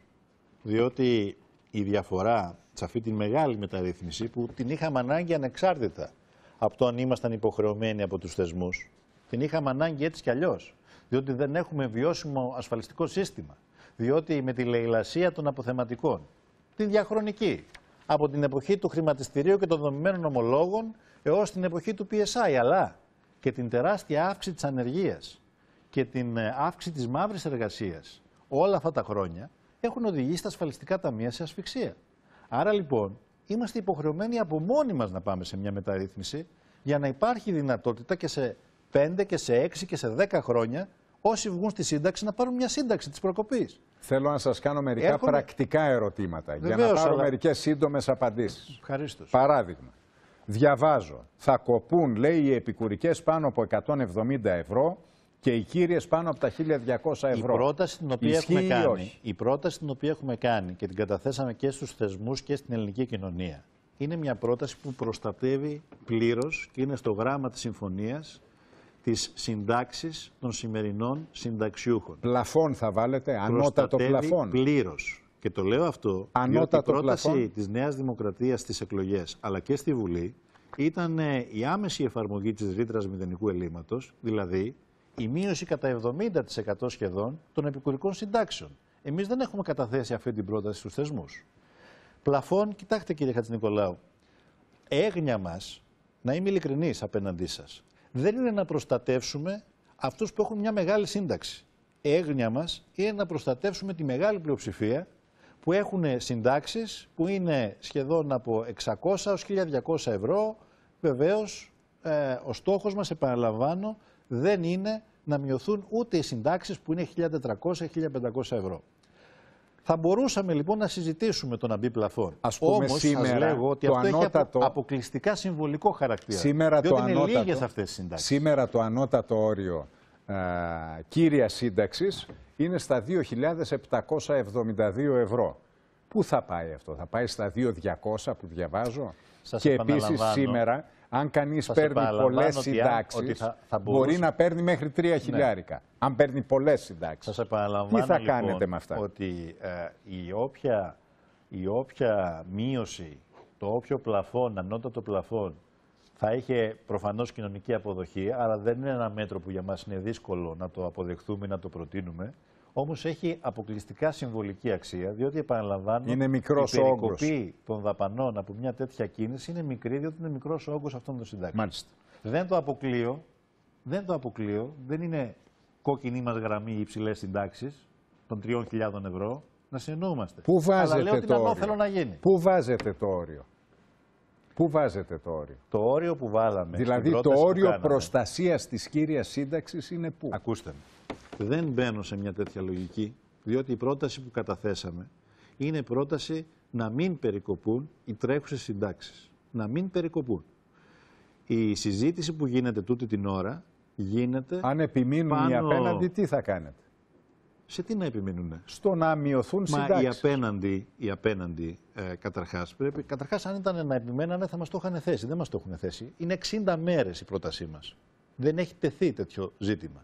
διότι η διαφορά σε αυτή τη μεγάλη μεταρρύθμιση που την είχαμε ανάγκη ανεξάρτητα από το αν ήμασταν υποχρεωμένοι από τους θεσμούς, την είχαμε ανάγκη έτσι κι αλλιώς, διότι δεν έχουμε βιώσιμο ασφαλιστικό σύστημα, διότι με τη λαιλασία των αποθεματικών, την διαχρονική, από την εποχή του χρηματιστηρίου και των δομημένων ομολόγων έως την εποχή του πι ες άι, αλλά και την τεράστια αύξηση της ανεργίας και την αύξηση της μαύρης εργασίας όλα αυτά τα χρόνια έχουν οδηγήσει τα ασφαλιστικά ταμεία σε ασφυξία. Άρα λοιπόν είμαστε υποχρεωμένοι από μόνοι μας να πάμε σε μια μεταρρύθμιση για να υπάρχει δυνατότητα και σε πέντε και σε έξι και σε δέκα χρόνια όσοι βγουν στη σύνταξη να πάρουν μια σύνταξη της προκοπής. Θέλω να σας κάνω μερικά Έρχομαι... πρακτικά ερωτήματα. Βεβαίως, για να πάρω αλλά... μερικές σύντομες απαντήσεις. Ευχαρίστως. Παράδειγμα, διαβάζω, θα κοπούν, λέει, οι επικουρικές πάνω από εκατόν εβδομήντα ευρώ και οι κύριες πάνω από τα χίλια διακόσια ευρώ. Η πρόταση την οποία, Ισχύει έχουμε κάνει, όχι? η πρόταση την οποία έχουμε κάνει και την καταθέσαμε και στους θεσμούς και στην ελληνική κοινωνία είναι μια πρόταση που προστατεύει πλήρως και είναι στο γράμμα της συμφωνίας τις συντάξεις των σημερινών συνταξιούχων. Πλαφόν θα βάλετε, ανώτατο πλαφόν. Πλήρως. Και το λέω αυτό Ανώτατο διότι η πρόταση πλαφόν. της Νέας Δημοκρατίας στις εκλογές αλλά και στη Βουλή ήταν η άμεση εφαρμογή της ρήτρας μηδενικού ελλείμματος, δηλαδή η μείωση κατά εβδομήντα τοις εκατό σχεδόν των επικουρικών συντάξεων. Εμείς δεν έχουμε καταθέσει αυτή την πρόταση στους θεσμούς. Πλαφόν, κοιτάξτε κύριε Χατζηνικολάου, έγνοια μας, να είμαι ειλικρινής απέναντί σας, δεν είναι να προστατεύσουμε αυτούς που έχουν μια μεγάλη σύνταξη. Έγνοια μας είναι να προστατεύσουμε τη μεγάλη πλειοψηφία που έχουν συντάξεις που είναι σχεδόν από εξακόσια έως χίλια διακόσια ευρώ. Βεβαίως, ε, ο στόχος μας, επαναλαμβάνω, δεν είναι να μειωθούν ούτε οι συντάξεις που είναι χίλια τετρακόσια με χίλια πεντακόσια ευρώ. Θα μπορούσαμε λοιπόν να συζητήσουμε το να μπει πλαφόν. Ας πούμε, όμως σήμερα, σας λέγω ότι το αυτό ανώτατο... έχει αποκλειστικά συμβολικό χαρακτήρα. Σήμερα διότι το είναι ανώτατο... λίγες αυτές οι συντάξεις. Σήμερα το ανώτατο όριο α, κύρια σύνταξης είναι στα δύο χιλιάδες επτακόσια εβδομήντα δύο ευρώ. Πού θα πάει αυτό, θα πάει στα δύο χιλιάδες διακόσια που διαβάζω? Σας και επίσης σήμερα, αν κανείς παίρνει πολλές συντάξεις, μπορεί να παίρνει μέχρι τρία χιλιάρικα. Ναι. Αν παίρνει πολλές συντάξεις. Σας επαναλαμβάνω, τι θα λοιπόν, κάνετε με αυτά? Ότι ε, η, όποια, η όποια μείωση, το όποιο πλαφόν, ανώτατο πλαφόν, θα είχε προφανώς κοινωνική αποδοχή, αλλά δεν είναι ένα μέτρο που για μας είναι δύσκολο να το αποδεχθούμε, να το προτείνουμε. Όμως έχει αποκλειστικά συμβολική αξία, διότι επαναλαμβάνω, είναι μικρός η περικοπή όγκος των δαπανών από μια τέτοια κίνηση είναι μικρή, διότι είναι μικρός ο όγκος αυτών των συντάξεων. Μάλιστα. Δεν το αποκλείω, δεν το αποκλείω, δεν είναι κόκκινη μας γραμμή οι υψηλές συντάξεις των τριών χιλιάδων ευρώ, να συνεννοούμαστε. Πού βάζετε Αλλά λέω ότι το είναι όριο? ανώφελο να γίνει. Πού βάζετε το όριο? Πού βάζετε το όριο? Το όριο που βάλαμε. Δηλαδή το όριο προστασίας της κύριας σύνταξης είναι πού? Ακούστε με. Δεν μπαίνω σε μια τέτοια λογική, διότι η πρόταση που καταθέσαμε είναι πρόταση να μην περικοπούν οι τρέχουσες συντάξεις. Να μην περικοπούν. Η συζήτηση που γίνεται τούτη την ώρα γίνεται... Αν επιμείνουν πάνω... οι απέναντι, τι θα κάνετε? Σε τι να επιμείνουν? Στο να μειωθούν συντάξεις. Μα οι απέναντι, οι απέναντι ε, καταρχάς, πρέπει, καταρχάς αν ήταν να επιμένανε θα μας το είχαν θέσει. Δεν μας το έχουν θέσει. Είναι εξήντα μέρες η πρότασή μας. Δεν έχει τεθεί τέτοιο ζήτημα.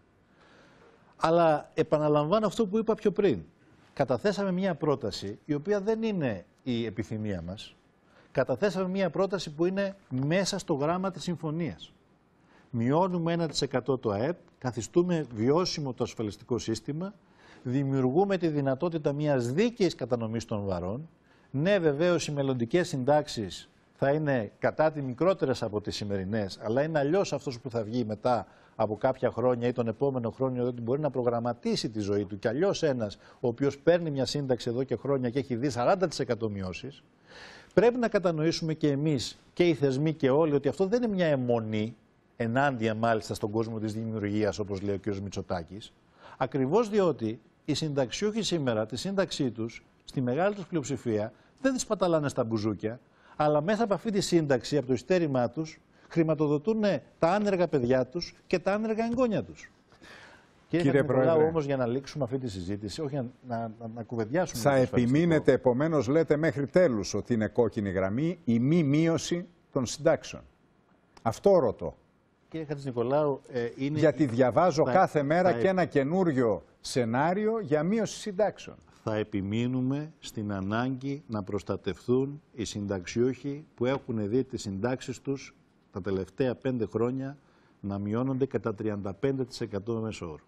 Αλλά επαναλαμβάνω αυτό που είπα πιο πριν. Καταθέσαμε μια πρόταση η οποία δεν είναι η επιθυμία μας. Καταθέσαμε μια πρόταση που είναι μέσα στο γράμμα της συμφωνίας. Μειώνουμε ένα τοις εκατό το ΑΕΠ, καθιστούμε βιώσιμο το ασφαλιστικό σύστημα, δημιουργούμε τη δυνατότητα μιας δίκαιης κατανομής των βαρών. Ναι, βεβαίως οι μελλοντικές συντάξεις θα είναι κατά τη μικρότερες από τις σημερινές, αλλά είναι αλλιώς αυτός που θα βγει μετά από κάποια χρόνια ή τον επόμενο χρόνο, ότι μπορεί να προγραμματίσει τη ζωή του. Και αλλιώς ένας ο οποίος παίρνει μια σύνταξη εδώ και χρόνια και έχει δει σαράντα τοις εκατό μειώσεις, πρέπει να κατανοήσουμε και εμείς και οι θεσμοί και όλοι ότι αυτό δεν είναι μια αιμονή, ενάντια μάλιστα στον κόσμο της δημιουργίας, όπως λέει ο κ. Μητσοτάκης, ακριβώς διότι οι συνταξιούχοι σήμερα τη σύνταξή τους, στη μεγάλη τους πλειοψηφία, δεν τις παταλάνε στα μπουζούκια, αλλά μέσα από αυτή τη σύνταξη, από το ειστέρημά τους, χρηματοδοτούν τα άνεργα παιδιά τους και τα άνεργα εγγόνια τους. Κύριε, Κύριε Πρόεδρε, όμως για να λήξουμε αυτή τη συζήτηση, όχι να, να, να, να κουβεντιάσουμε. Θα επιμείνετε επομένως, λέτε μέχρι τέλους, ότι είναι κόκκινη γραμμή η μη μείωση των συντάξεων. Αυτό ρωτώ. Κύριε Χατζηνικολάου, ε, είναι... Γιατί διαβάζω θα, κάθε μέρα θα... και ένα καινούριο σενάριο για μείωση συντάξεων. Θα επιμείνουμε στην ανάγκη να προστατευθούν οι συνταξιούχοι που έχουν δει τις συντάξεις τους τα τελευταία πέντε χρόνια να μειώνονται κατά τριάντα πέντε τοις εκατό μέσο όρο.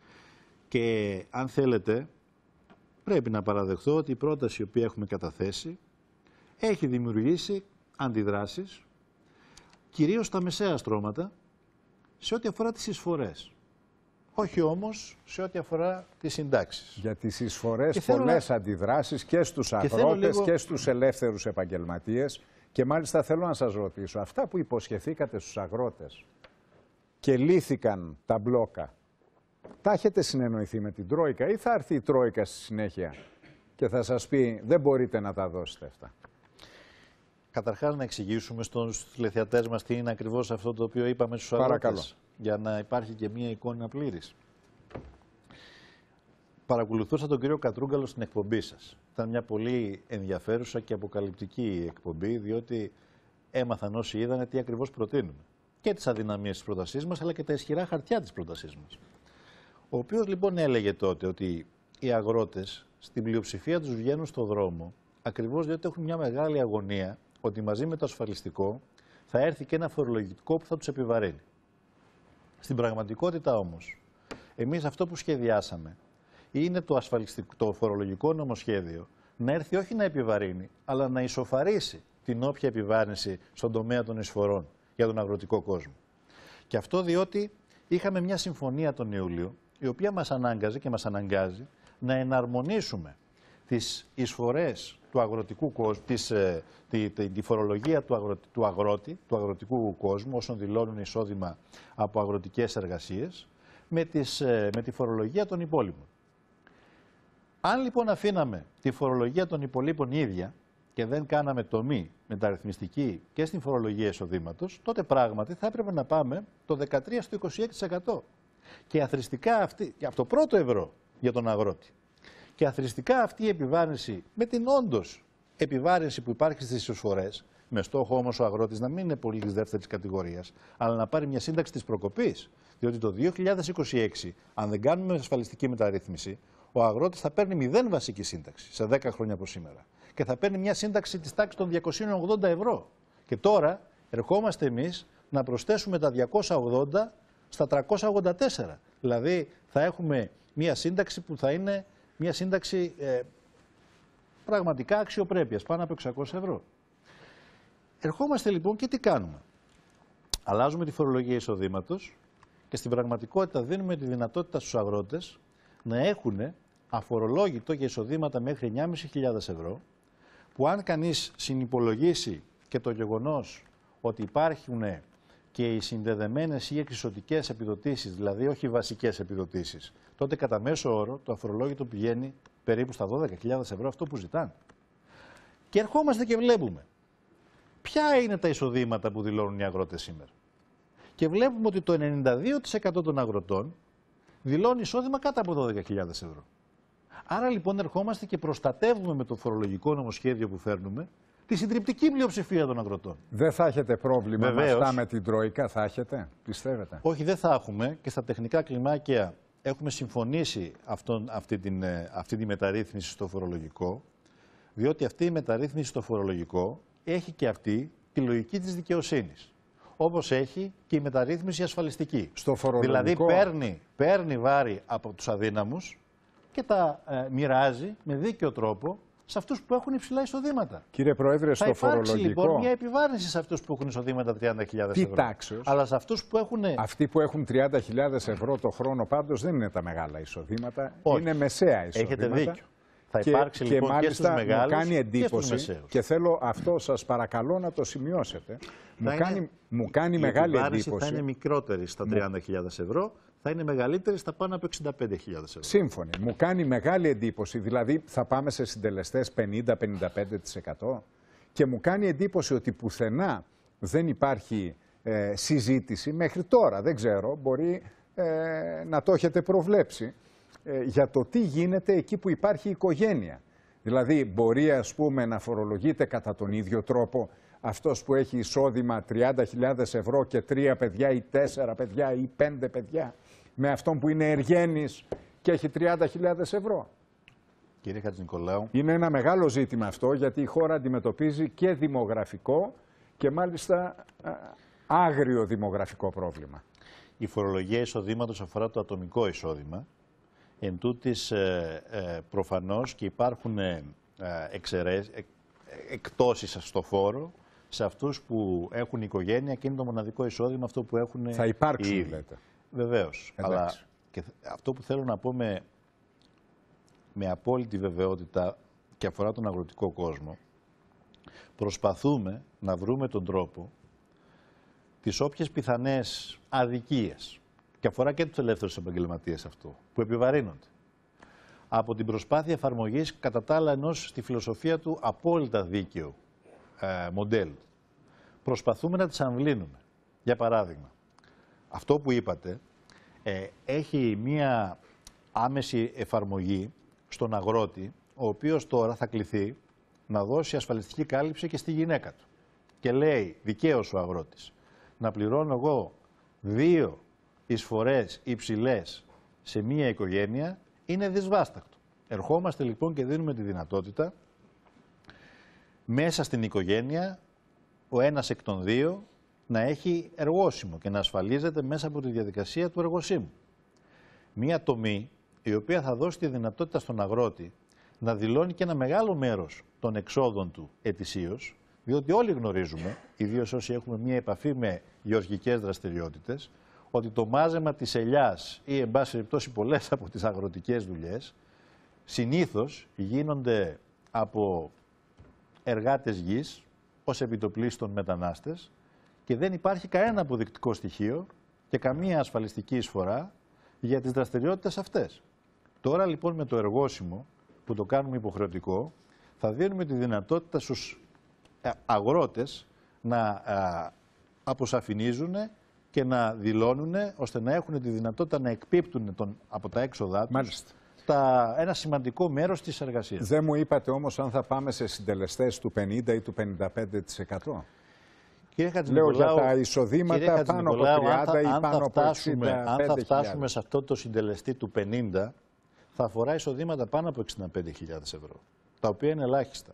Και αν θέλετε, πρέπει να παραδεχθώ ότι η πρόταση η οποία έχουμε καταθέσει έχει δημιουργήσει αντιδράσεις, κυρίως στα μεσαία στρώματα, σε ό,τι αφορά τις εισφορές. Όχι όμως σε ό,τι αφορά τις συντάξεις. Για τις εισφορές πολλές να... αντιδράσεις και στους αγρότες και, λίγο... και στους ελεύθερους επαγγελματίες. Και μάλιστα θέλω να σας ρωτήσω, αυτά που υποσχεθήκατε στους αγρότες και λύθηκαν τα μπλόκα, τα έχετε συνεννοηθεί με την Τρόικα ή θα έρθει η Τρόικα στη συνέχεια και θα σας πει δεν μπορείτε να τα δώσετε αυτά? Καταρχάς να εξηγήσουμε στους τηλεθεατές μας τι είναι ακριβώς αυτό το οποίο είπαμε στους αγρότες. Παρακαλώ. Για να υπάρχει και μία εικόνα πλήρης. Παρακολουθούσα τον κύριο Κατρούγκαλο στην εκπομπή σας. Ήταν μια πολύ ενδιαφέρουσα και αποκαλυπτική εκπομπή, διότι έμαθαν όσοι είδανε τι ακριβώς προτείνουμε. Και τις αδυναμίες της πρότασής μας, αλλά και τα ισχυρά χαρτιά της πρότασής μας. Ο οποίος λοιπόν έλεγε τότε ότι οι αγρότες στην πλειοψηφία τους βγαίνουν στο δρόμο, ακριβώς διότι έχουν μια μεγάλη αγωνία ότι μαζί με το ασφαλιστικό θα έρθει και ένα φορολογικό που θα τους επιβαρύνει. Στην πραγματικότητα όμως, εμείς αυτό που σχεδιάσαμε είναι το, το φορολογικό νομοσχέδιο να έρθει όχι να επιβαρύνει, αλλά να ισοφαρίσει την όποια επιβάρυνση στον τομέα των εισφορών για τον αγροτικό κόσμο. Και αυτό διότι είχαμε μια συμφωνία τον Ιούλιο, η οποία μας ανάγκαζε και μας αναγκάζει να εναρμονίσουμε τις εισφορές του αγροτικού κόσμου, της, ε, τη, τη, τη φορολογία του, αγρο, του αγρότη, του αγροτικού κόσμου, όσων δηλώνουν εισόδημα από αγροτικές εργασίες, με, τις, ε, με τη φορολογία των υπόλοιπων. Αν λοιπόν αφήναμε τη φορολογία των υπολείπων ίδια και δεν κάναμε τομή μεταρρυθμιστική και στην φορολογία εισοδήματος, τότε πράγματι θα έπρεπε να πάμε το δεκατρία στο είκοσι έξι τοις εκατό. Και αθρηστικά αυτή, από το πρώτο ευρώ για τον αγρότη. Και αθρηστικά αυτή η επιβάρυνση, με την όντως επιβάρυνση που υπάρχει στις εισφορές, με στόχο όμως ο αγρότης να μην είναι πολίτης δεύτερης κατηγορίας, αλλά να πάρει μια σύνταξη της προκοπής. Διότι το δύο χιλιάδες είκοσι έξι, αν δεν κάνουμε ασφαλιστική μεταρρύθμιση, ο αγρότης θα παίρνει μηδέν βασική σύνταξη σε δέκα χρόνια από σήμερα. Και θα παίρνει μια σύνταξη της τάξης των διακόσια ογδόντα ευρώ. Και τώρα ερχόμαστε εμείς να προσθέσουμε τα διακόσια ογδόντα στα τριακόσια ογδόντα τέσσερα. Δηλαδή θα έχουμε μια σύνταξη που θα είναι μια σύνταξη ε, πραγματικά αξιοπρέπειας, πάνω από εξακόσια ευρώ. Ερχόμαστε λοιπόν και τι κάνουμε? Αλλάζουμε τη φορολογία εισοδήματος και στην πραγματικότητα δίνουμε τη δυνατότητα στους αγρότες να έχουν αφορολόγητο για εισοδήματα μέχρι εννιά χιλιάδες πεντακόσια ευρώ, που αν κανείς συνυπολογίσει και το γεγονός ότι υπάρχουν και οι συνδεδεμένες ή εξισωτικές επιδοτήσεις, δηλαδή όχι βασικές επιδοτήσεις, τότε κατά μέσο όρο το αφορολόγητο πηγαίνει περίπου στα δώδεκα χιλιάδες ευρώ, αυτό που ζητάνε. Και ερχόμαστε και βλέπουμε ποια είναι τα εισοδήματα που δηλώνουν οι αγρότες σήμερα. Και βλέπουμε ότι το ενενήντα δύο τοις εκατό των αγροτών δηλώνει εισόδημα κάτω από δώδεκα χιλιάδες ευρώ. Άρα λοιπόν ερχόμαστε και προστατεύουμε με το φορολογικό νομοσχέδιο που φέρνουμε τη συντριπτική πλειοψηφία των αγροτών. Δεν θα έχετε πρόβλημα Βεβαίως. με αυτά με την Τρόικα, θα έχετε, πιστεύετε? Όχι, δεν θα έχουμε, και στα τεχνικά κλιμάκια έχουμε συμφωνήσει αυτόν, αυτή, την, αυτή τη μεταρρύθμιση στο φορολογικό, διότι αυτή η μεταρρύθμιση στο φορολογικό έχει και αυτή τη λογική της δικαιοσύνης. Όπως έχει και η μεταρρύθμιση ασφαλιστική. Στο φορολογικό. Δηλαδή παίρνει, παίρνει βάρη από τους αδύναμους και τα ε, μοιράζει με δίκαιο τρόπο σε αυτούς που έχουν υψηλά εισοδήματα. Κύριε Πρόεδρε, θα στο υπάρξει φορολογικό. λοιπόν μια επιβάρυνση σε αυτούς που έχουν εισοδήματα τριάντα χιλιάδες ευρώ. τάξεως? Αλλά σε αυτούς που έχουν. Αυτοί που έχουν τριάντα χιλιάδες ευρώ το χρόνο πάντως δεν είναι τα μεγάλα εισοδήματα. Όχι. Είναι μεσαία εισοδήματα. Έχετε δίκιο. Θα Και, υπάρξει και λοιπόν μάλιστα και στους μεγάλους μου κάνει και εντύπωση στους μεσαίους. και θέλω αυτό, σας παρακαλώ να το σημειώσετε. Μου είναι, κάνει, μου κάνει η μεγάλη επιβάρυνση εντύπωση. θα είναι μικρότερη στα τριάντα χιλιάδες ευρώ, θα είναι μεγαλύτερη στα πάνω από εξήντα πέντε χιλιάδες ευρώ. Σύμφωνοι. Μου κάνει μεγάλη εντύπωση. Δηλαδή θα πάμε σε συντελεστές πενήντα με πενήντα πέντε τοις εκατό και μου κάνει εντύπωση ότι πουθενά δεν υπάρχει ε, συζήτηση μέχρι τώρα. Δεν ξέρω, μπορεί ε, να το έχετε προβλέψει ε, για το τι γίνεται εκεί που υπάρχει οικογένεια. Δηλαδή μπορεί ας πούμε να φορολογείται κατά τον ίδιο τρόπο αυτός που έχει εισόδημα τριάντα χιλιάδες ευρώ και τρία παιδιά ή τέσσερα παιδιά ή πέντε παιδιά με αυτόν που είναι εργένης και έχει τριάντα χιλιάδες ευρώ. Κύριε Χατζηνικολάου. Είναι ένα μεγάλο ζήτημα αυτό γιατί η χώρα αντιμετωπίζει και δημογραφικό και μάλιστα άγριο δημογραφικό πρόβλημα. Η φορολογία εισοδήματος αφορά το ατομικό εισόδημα. Εν τούτης, ε, ε, προφανώς και υπάρχουν ε, εξαιρές, ε, εκτόσεις στο φόρο σε αυτούς που έχουν οικογένεια και είναι το μοναδικό εισόδημα αυτό που έχουν. Θα υπάρξουν, ήδη. λέτε. Βεβαίως. Αλλά και αυτό που θέλω να πω με, με απόλυτη βεβαιότητα και αφορά τον αγροτικό κόσμο, προσπαθούμε να βρούμε τον τρόπο τις όποιες πιθανές αδικίες, και αφορά και τους ελεύθερους επαγγελματίες αυτό, που επιβαρύνονται από την προσπάθεια εφαρμογής κατά τα άλλα ενός στη φιλοσοφία του απόλυτα δίκαιου ε, μοντέλου. Προσπαθούμε να τις αμβλύνουμε. Για παράδειγμα, αυτό που είπατε ε, έχει μία άμεση εφαρμογή στον αγρότη, ο οποίος τώρα θα κληθεί να δώσει ασφαλιστική κάλυψη και στη γυναίκα του. Και λέει δικαίως ο αγρότης να πληρώνω εγώ δύο εισφορές υψηλές σε μία οικογένεια, είναι δυσβάστακτο. Ερχόμαστε λοιπόν και δίνουμε τη δυνατότητα μέσα στην οικογένεια ο ένας εκ των δύο να έχει εργόσιμο και να ασφαλίζεται μέσα από τη διαδικασία του εργοσίμου. Μία τομή η οποία θα δώσει τη δυνατότητα στον αγρότη να δηλώνει και ένα μεγάλο μέρος των εξόδων του ετησίως, διότι όλοι γνωρίζουμε, ιδίως όσοι έχουμε μία επαφή με γεωργικές δραστηριότητες, ότι το μάζεμα της ελιάς ή εν πάση περιπτώσει πολλές από τις αγροτικές δουλειές συνήθως γίνονται από εργάτες γης ως επιτοπλίστων μετανάστες και δεν υπάρχει κανένα αποδεικτικό στοιχείο και καμία ασφαλιστική εισφορά για τις δραστηριότητες αυτές. Τώρα λοιπόν με το εργόσιμο που το κάνουμε υποχρεωτικό θα δίνουμε τη δυνατότητα στους αγρότες να αποσαφηνίζουν και να δηλώνουν ώστε να έχουν τη δυνατότητα να εκπίπτουν τον, από τα έξοδά τους τα, ένα σημαντικό μέρος της εργασίας. Δεν μου είπατε όμως αν θα πάμε σε συντελεστές του πενήντα ή του πενήντα πέντε τοις εκατό. Λέω για τα εισοδήματα πάνω από τριάντα ή πάνω από εξήντα πέντε χιλιάδες. Αν θα φτάσουμε σε αυτό το συντελεστή του πενήντα, θα αφορά εισοδήματα πάνω από εξήντα πέντε χιλιάδες ευρώ, τα οποία είναι ελάχιστα.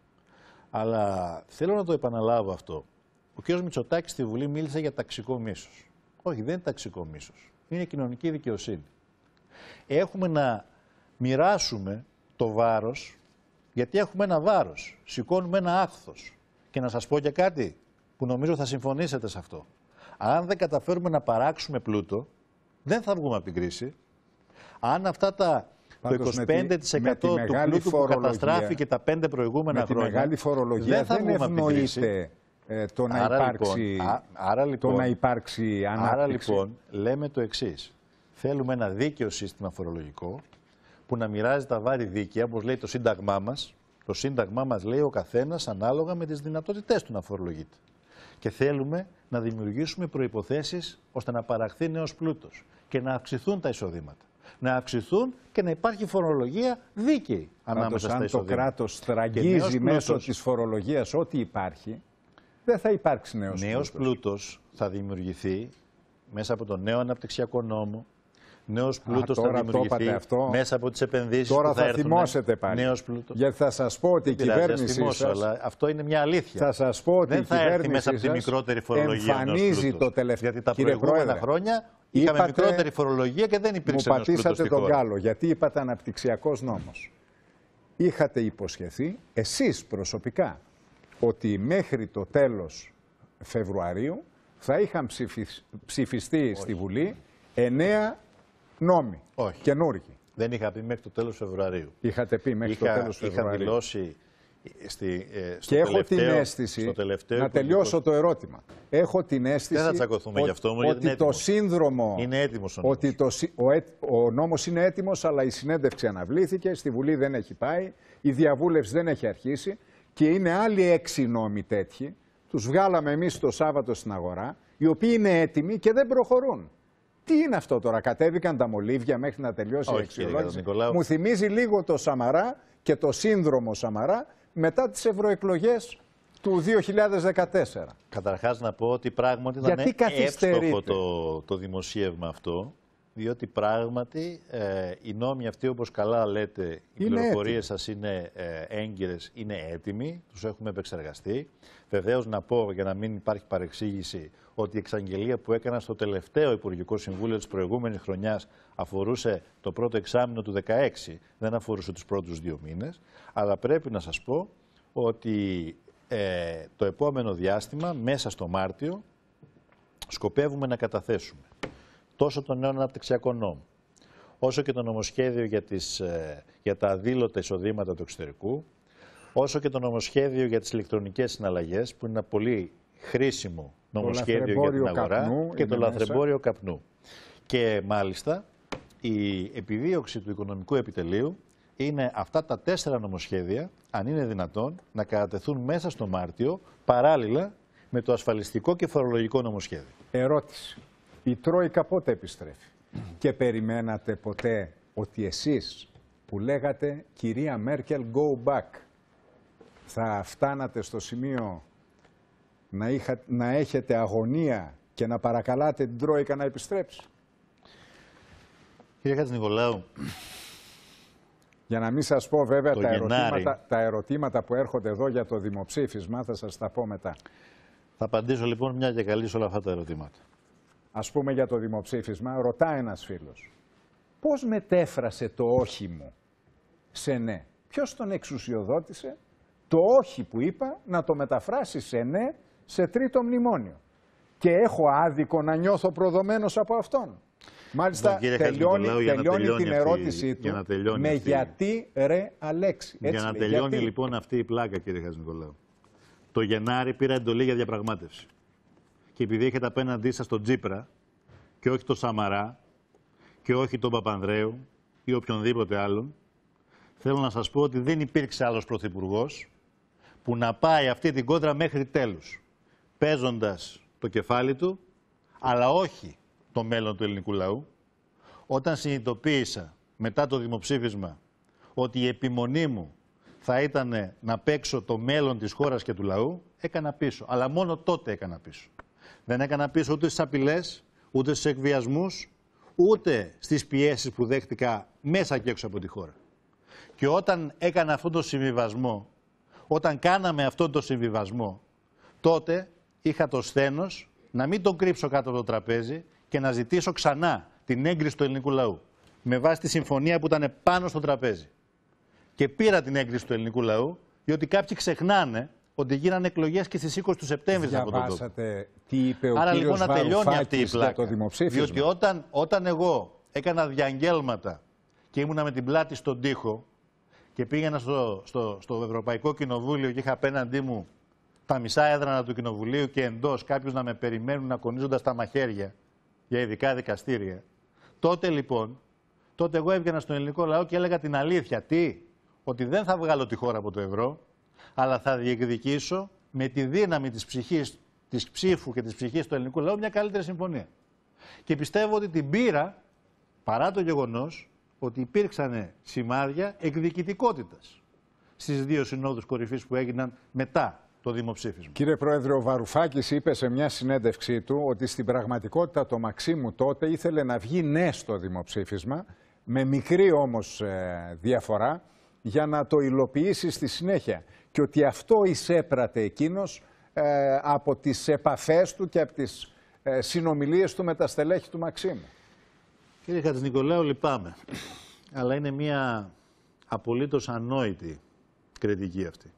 Αλλά θέλω να το επαναλάβω αυτό. Ο κ. Μητσοτάκης στη Βουλή μίλησε για ταξικό μίσος. Όχι, δεν είναι ταξικό μίσος. Είναι κοινωνική δικαιοσύνη. Έχουμε να μοιράσουμε το βάρος, γιατί έχουμε ένα βάρος. Σηκώνουμε ένα άχθος. Και να σας πω και κάτι που νομίζω θα συμφωνήσετε σε αυτό. Αν δεν καταφέρουμε να παράξουμε πλούτο, δεν θα βγούμε από την κρίση. Αν αυτά τα... Πάντως, το είκοσι πέντε τοις εκατό του πλούτου που καταστράφηκε τα πέντε προηγούμενα με χρόνια. Με τη μεγάλη φορολογία δεν, θα δεν ευνοείται ε, το, να άρα, υπάρξει, λοιπόν, α, άρα, λοιπόν, το να υπάρξει ανάπτυξη. Άρα λοιπόν λέμε το εξής. Θέλουμε ένα δίκαιο σύστημα φορολογικό που να μοιράζει τα βάρη δίκαια, όπως λέει το Σύνταγμά μας. Το Σύνταγμά μας λέει ο καθένας ανάλογα με τις δυνατότητές του να φορολογείται. Και θέλουμε να δημιουργήσουμε προϋποθέσεις ώστε να παραχθεί νέος πλούτος και να αυξηθούν τα εισοδήματα. να αυξηθούν και να υπάρχει φορολογία δίκαιη ανάμεσα στα εισοδήματα. Αν το κράτος στραγγίζει μέσω της φορολογίας ό,τι υπάρχει, δεν θα υπάρξει νέος, νέος πλούτος. πλούτος θα δημιουργηθεί μέσα από τον νέο αναπτυξιακό νόμο. Νέος πλούτος Α, θα δημιουργηθεί αυτό. μέσα από τις επενδύσεις τώρα που θα, θα έρθουν. θυμώσετε πάλι. Νέος πλούτος. Γιατί θα σας πω ότι η κυβέρνηση θυμώσω, σας... αλλά αυτό είναι μια αλήθεια. Θα σας πω ότι δεν η θα έρθει κυβέρνηση μέσα από τη μικρότερη φορολογία εμφανίζει το τελευταίο. Γιατί τα Κύριε προηγούμενα Πρόεδρε, χρόνια είχαμε είπατε... μικρότερη φορολογία και δεν υπήρξε μου νέος πλούτος πατήσατε στη τον χώρα. γκάλο, γιατί είπατε αναπτυξιακός νόμος. Είχατε υποσχεθεί, εσείς προσωπικά, ότι μέχρι το τέλος Φεβρουαρίου θα είχαν ψηφισ... ψηφιστεί Όχι. στη Βουλή εννέα νόμοι, Όχι. καινούργοι. Δεν είχα πει μέχρι το τέλος Φεβρουαρίου. Είχατε πει μέχρι είχα, το τέλος Φεβρουαρίου. Είχα δηλώσει στη, ε, στο και τελευταίο, έχω την αίσθηση, στο τελευταίο να τελειώσω το ερώτημα. Έχω την αίσθηση δεν θα τσακωθούμε ο, γι' αυτό, ότι είναι το σύνδρομο, είναι έτοιμος ο ότι το, ο, ο νόμος είναι έτοιμος, αλλά η συνέντευξη αναβλήθηκε, στη Βουλή δεν έχει πάει, η διαβούλευση δεν έχει αρχίσει και είναι άλλοι έξι νόμοι τέτοιοι, τους βγάλαμε εμείς το Σάββατο στην αγορά, οι οποίοι είναι έτοιμοι και δεν προχωρούν. Τι είναι αυτό τώρα, κατέβηκαν τα μολύβια μέχρι να τελειώσει Όχι, η αξιολόγηση. Μου θυμίζει λίγο το Σαμαρά και το σύνδρομο Σαμαρά μετά τις ευρωεκλογές του δύο χιλιάδες δεκατέσσερα. Καταρχάς να πω ότι πράγματι ήταν εύστοχο το, το δημοσίευμα αυτό, διότι πράγματι ε, οι νόμοι αυτοί, όπως καλά λέτε, οι πληροφορίες σας είναι ε, έγκυρες, είναι έτοιμοι, τους έχουμε επεξεργαστεί. Βεβαίως να πω, για να μην υπάρχει παρεξήγηση, ότι η εξαγγελία που έκανα στο τελευταίο Υπουργικό Συμβούλιο της προηγούμενης χρονιάς αφορούσε το πρώτο εξάμηνο του δύο χιλιάδες δεκαέξι, δεν αφορούσε τους πρώτους δύο μήνες, αλλά πρέπει να σας πω ότι ε, το επόμενο διάστημα, μέσα στο Μάρτιο, σκοπεύουμε να καταθέσουμε τόσο τον νέο αναπτυξιακό νόμο, όσο και το νομοσχέδιο για, τις, ε, για τα αδήλωτα εισοδήματα του εξωτερικού, όσο και το νομοσχέδιο για τις ηλεκτρονικές συναλλαγές, που είναι ένα πολύ χρήσιμο νομοσχέδιο για την αγορά, και το λαθρεμπόριο καπνού. Και μάλιστα η επιδίωξη του Οικονομικού Επιτελείου είναι αυτά τα τέσσερα νομοσχέδια, αν είναι δυνατόν, να κατατεθούν μέσα στο Μάρτιο, παράλληλα με το ασφαλιστικό και φορολογικό νομοσχέδιο. Ερώτηση. Η Τρόικα πότε επιστρέφει? Και περιμένατε ποτέ ότι εσείς που λέγατε κυρία Μέρκελ go back, θα φτάνατε στο σημείο να, είχα, να έχετε αγωνία και να παρακαλάτε την Τρόικα να επιστρέψει? Κύριε Χατζηνικολάου, για να μην σας πω βέβαια τα Γενάρη, ερωτήματα, τα ερωτήματα που έρχονται εδώ για το δημοψήφισμα, θα σας τα πω μετά. Θα απαντήσω λοιπόν μια και καλή σε όλα αυτά τα ερωτήματα. Ας πούμε για το δημοψήφισμα, ρωτά ένας φίλος, πώς μετέφρασε το όχι μου σε ναι? Ποιος τον εξουσιοδότησε το όχι που είπα να το μεταφράσει σε ναι σε τρίτο μνημόνιο? Και έχω άδικο να νιώθω προδομένος από αυτόν? Μάλιστα κύριε τελειώνει, τελειώνει την αυτή, ερώτησή του με αυτή. γιατί ρε Αλέξη. Έτσι για να λέει, τελειώνει γιατί? λοιπόν αυτή η πλάκα, κύριε Χατζηνικολάου. Το Γενάρη πήρα εντολή για διαπραγμάτευση. Και επειδή έχετε απέναντί σας τον Τσίπρα και όχι τον Σαμαρά και όχι τον Παπανδρέου ή οποιονδήποτε άλλον, θέλω να σας πω ότι δεν υπήρξε άλλος πρωθυπουργός που να πάει αυτή την κόντρα μέχρι τέλους, παίζοντας το κεφάλι του, αλλά όχι το μέλλον του ελληνικού λαού. Όταν συνειδητοποίησα μετά το δημοψήφισμα ότι η επιμονή μου θα ήταν να παίξω το μέλλον της χώρας και του λαού, έκανα πίσω. Αλλά μόνο τότε έκανα πίσω. Δεν έκανα πίσω ούτε στις απειλές, ούτε στους εκβιασμούς, ούτε στις πιέσεις που δέχτηκα μέσα και έξω από τη χώρα. Και όταν έκανα αυτόν τον συμβιβασμό, όταν κάναμε αυτόν τον συμβιβασμό, τότε είχα το σθένος να μην τον κρύψω κάτω από το τραπέζι και να ζητήσω ξανά την έγκριση του ελληνικού λαού. Με βάση τη συμφωνία που ήταν πάνω στο τραπέζι. Και πήρα την έγκριση του ελληνικού λαού, διότι κάποιοι ξεχνάνε ότι γίνανε εκλογές και στις είκοσι του Σεπτέμβρη. Διαβάσατε τι είπε ο Άρα κύριος λοιπόν να τελειώνει αυτή η πλάκα. Το δημοψήφισμα. Διότι όταν, όταν εγώ έκανα διαγγέλματα και ήμουνα με την πλάτη στον τοίχο και πήγαινα στο, στο, στο Ευρωπαϊκό Κοινοβούλιο και είχα απέναντί μου τα μισά έδρανα του Κοινοβουλίου και εντός κάποιους να με περιμένουν ακονίζοντας τα μαχαίρια για ειδικά δικαστήρια, τότε λοιπόν, τότε εγώ έβγαινα στον ελληνικό λαό και έλεγα την αλήθεια. Τι? Ότι δεν θα βγάλω τη χώρα από το ευρώ, αλλά θα διεκδικήσω με τη δύναμη της ψυχής, της ψήφου και της ψυχής του ελληνικού λαού μια καλύτερη συμφωνία. Και πιστεύω ότι την πήρα Παρά το γεγονός ότι υπήρξαν σημάδια εκδικητικότητας στις δύο συνόδους κορυφής που έγιναν μετά το δημοψήφισμα. Κύριε Πρόεδρε, ο Βαρουφάκης είπε σε μια συνέντευξή του ότι στην πραγματικότητα το Μαξίμου τότε ήθελε να βγει ναι στο δημοψήφισμα, με μικρή όμως ε, διαφορά, για να το υλοποιήσει στη συνέχεια. Και ότι αυτό εισέπρατε εκείνος ε, από τις επαφές του και από τις ε, συνομιλίες του με τα στελέχη του Μαξίμου. Κύριε Χατζηνικολάου, λυπάμαι, αλλά είναι μια απολύτως ανόητη κριτική αυτή.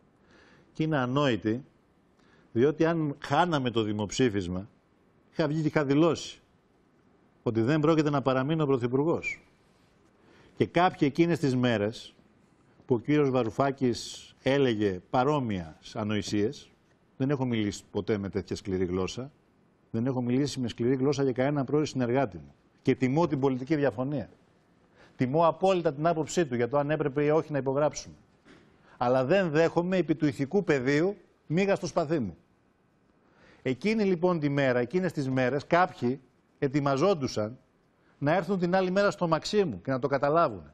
Και είναι ανόητη, διότι αν χάναμε το δημοψήφισμα, είχα βγει και είχα δηλώσει ότι δεν πρόκειται να παραμείνω πρωθυπουργός. Και κάποιοι εκείνες τις μέρες που ο κύριος Βαρουφάκης έλεγε παρόμοια ανοησίες, δεν έχω μιλήσει ποτέ με τέτοια σκληρή γλώσσα, δεν έχω μιλήσει με σκληρή γλώσσα για κανέναν πρώην συνεργάτη μου. Και τιμώ την πολιτική διαφωνία. Τιμώ απόλυτα την άποψή του για το αν έπρεπε ή όχι να υπογράψουμε. Αλλά δεν δέχομαι επί του ηθικού πεδίου μίγα στο σπαθί μου. Εκείνη λοιπόν τη μέρα, εκείνες τις μέρες, κάποιοι ετοιμαζόντουσαν να έρθουν την άλλη μέρα στο Μαξίμου και να το καταλάβουν.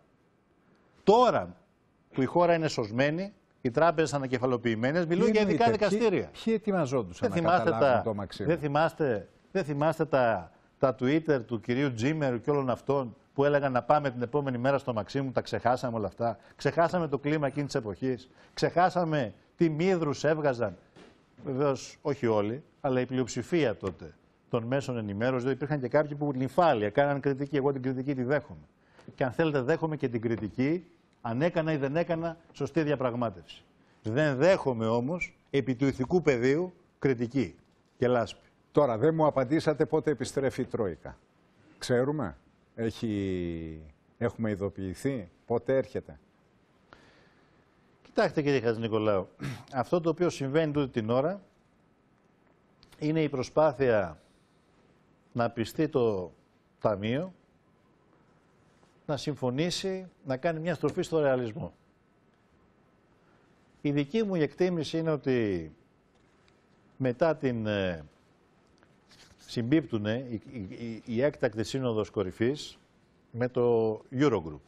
Τώρα που η χώρα είναι σωσμένη, οι τράπεζες ανακεφαλοποιημένες, μιλούν για ειδικά δικαστήρια. Ποιοι, ποιοι ετοιμαζόντουσαν δεν να καταλάβουν τα, το Μαξίμου. Δεν θυμάστε, δεν θυμάστε τα, τα Twitter του κυρίου Τζίμερου και όλων αυτών που έλεγαν να πάμε την επόμενη μέρα στο Μαξίμου, τα ξεχάσαμε όλα αυτά. Ξεχάσαμε το κλίμα εκείνης της εποχής. Ξεχάσαμε τι μύδρους έβγαζαν. Βεβαίως όχι όλοι, αλλά η πλειοψηφία τότε των μέσων ενημέρωσης. Δηλαδή υπήρχαν και κάποιοι που νυφάλια κάναν κριτική. Εγώ την κριτική τη δέχομαι. Και αν θέλετε, δέχομαι και την κριτική, αν έκανα ή δεν έκανα σωστή διαπραγμάτευση. Δεν δέχομαι όμως επί του ηθικού πεδίου κριτική και λάσπη. Τώρα, δεν μου απαντήσατε πότε επιστρέφει η Τρόικα. Ξέρουμε. Έχει... Έχουμε ειδοποιηθεί. Πότε έρχεται. Κοιτάξτε κύριε Χατζηνικολάου, αυτό το οποίο συμβαίνει τούτη την ώρα είναι η προσπάθεια να πιστεί το Ταμείο να συμφωνήσει, να κάνει μια στροφή στο ρεαλισμό. Η δική μου εκτίμηση είναι ότι μετά την ε, συμπίπτουνε η, η, η έκτακτη σύνοδος κορυφής με το Eurogroup.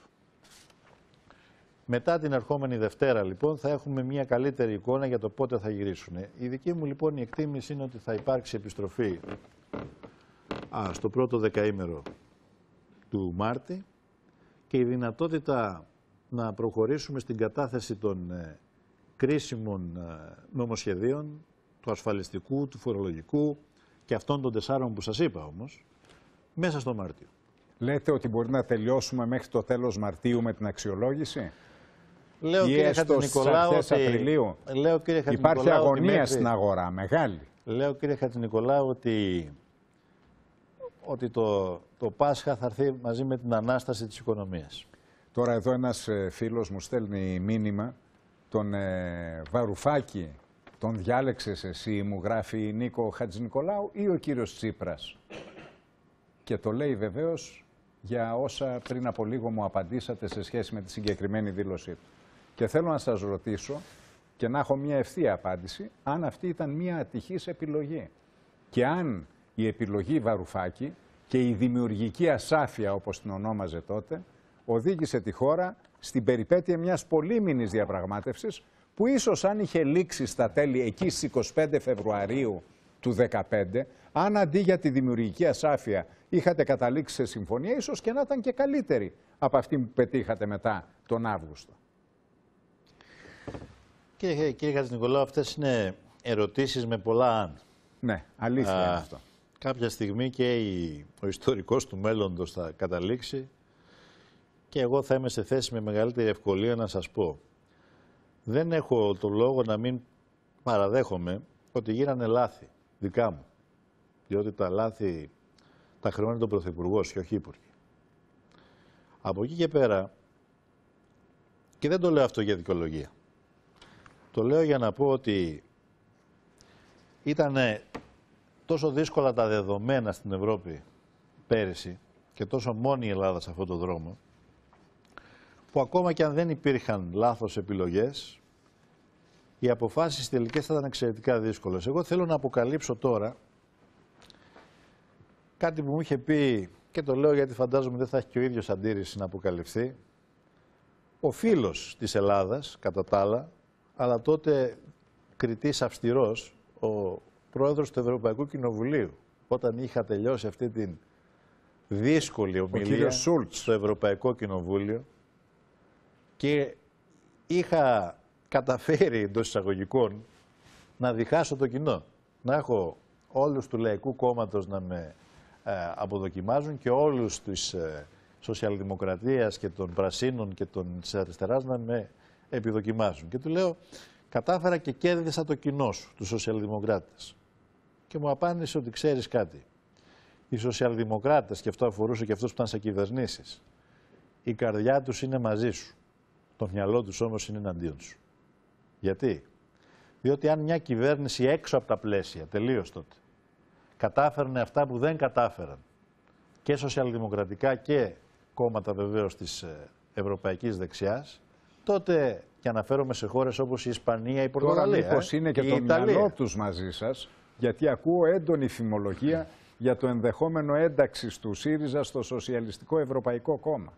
Μετά την ερχόμενη Δευτέρα, λοιπόν, θα έχουμε μια καλύτερη εικόνα για το πότε θα γυρίσουν. Η δική μου, λοιπόν, η εκτίμηση είναι ότι θα υπάρξει επιστροφή α, στο πρώτο δεκαήμερο του Μάρτη και η δυνατότητα να προχωρήσουμε στην κατάθεση των ε, κρίσιμων ε, νομοσχεδίων, του ασφαλιστικού, του φορολογικού και αυτών των τεσσάρων που σας είπα όμως, μέσα στο Μάρτιο. Λέτε ότι μπορεί να τελειώσουμε μέχρι το τέλος Μαρτίου με την αξιολόγηση. Λέω, κύριε Χατζηνικολάου, ότι... Απριλίου. Λέω, κύριε Υπάρχει αγωνία μέχρι... στην αγορά, μεγάλη. Λέω, κύριε Χατζηνικολάου, ότι, ότι το, το Πάσχα θα έρθει μαζί με την Ανάσταση της οικονομίας. Τώρα εδώ ένας φίλος μου στέλνει μήνυμα, τον ε, Βαρουφάκη, τον διάλεξες εσύ, μου γράφει Νίκο Χατζηνικολάου ή ο κύριος Τσίπρας. Και το λέει βεβαίως για όσα πριν από λίγο μου απαντήσατε σε σχέση με τη συγκεκριμένη δήλωσή του. Και θέλω να σας ρωτήσω και να έχω μια ευθεία απάντηση, αν αυτή ήταν μια ατυχής επιλογή. Και αν η επιλογή Βαρουφάκη και η δημιουργική ασάφεια, όπως την ονόμαζε τότε, οδήγησε τη χώρα στην περιπέτεια μιας πολύμηνης διαπραγμάτευσης, που ίσως αν είχε λήξει στα τέλη εκεί στις είκοσι πέντε Φεβρουαρίου του δύο χιλιάδες δεκαπέντε, αν αντί για τη δημιουργική ασάφεια είχατε καταλήξει σε συμφωνία, ίσως και να ήταν και καλύτερη από αυτή που πετύχατε μετά τον Αύγουστο. Κύριε, κύριε Χατζηνικολάου, αυτές είναι ερωτήσεις με πολλά αν. Ναι, αλήθεια Α, είναι αυτό. Κάποια στιγμή και η, ο ιστορικός του μέλλοντος θα καταλήξει και εγώ θα είμαι σε θέση με μεγαλύτερη ευκολία να σας πω. Δεν έχω το λόγο να μην παραδέχομαι ότι γίνανε λάθη δικά μου. Διότι τα λάθη τα χρεώνει τον Πρωθυπουργός και όχι οι Υπουργοί. Από εκεί και πέρα, και δεν το λέω αυτό για δικαιολογία, το λέω για να πω ότι ήταν τόσο δύσκολα τα δεδομένα στην Ευρώπη πέρυσι και τόσο μόνη η Ελλάδα σε αυτόν τον δρόμο, που ακόμα και αν δεν υπήρχαν λάθος επιλογές, οι αποφάσεις τελικές θα ήταν εξαιρετικά δύσκολες. Εγώ θέλω να αποκαλύψω τώρα κάτι που μου είχε πει και το λέω γιατί φαντάζομαι δεν θα έχει και ο ίδιος αντίρρηση να αποκαλυφθεί, ο φίλος της Ελλάδας, κατά τα άλλα, αλλά τότε κριτής αυστηρός, ο πρόεδρος του Ευρωπαϊκού Κοινοβουλίου, όταν είχα τελειώσει αυτή την δύσκολη ομιλία στο Ευρωπαϊκό Κοινοβούλιο και είχα καταφέρει εντός εισαγωγικών να διχάσω το κοινό, να έχω όλους του Λαϊκού Κόμματος να με ε, αποδοκιμάζουν και όλους τους ε, Σοσιαλδημοκρατίας και των Πρασίνων και των της Αριστεράς να με επιδοκιμάζουν. Και του λέω, κατάφερα και κέρδισα το κοινό σου, τους Σοσιαλδημοκράτες. Και μου απάντησε ότι ξέρεις κάτι. Οι Σοσιαλδημοκράτες, και αυτό αφορούσε και αυτούς που ήταν σε κυβερνήσεις, η καρδιά τους είναι μαζί σου. Το μυαλό τους όμως είναι εναντίον σου. Γιατί? Διότι αν μια κυβέρνηση έξω από τα πλαίσια, τελείως τότε, κατάφερνε αυτά που δεν κατάφεραν και σοσιαλδημοκρατικά και κόμματα βεβαίως της ευρωπαϊκής δεξιάς, τότε, και αναφέρομαι σε χώρες όπως η Ισπανία, η Πορτογαλία. Τώρα μήπως είναι και το Ιταλία. μυαλό τους μαζί σας, γιατί ακούω έντονη φημολογία για το ενδεχόμενο ένταξης του ΣΥΡΙΖΑ στο Σοσιαλιστικό Ευρωπαϊκό Κόμμα.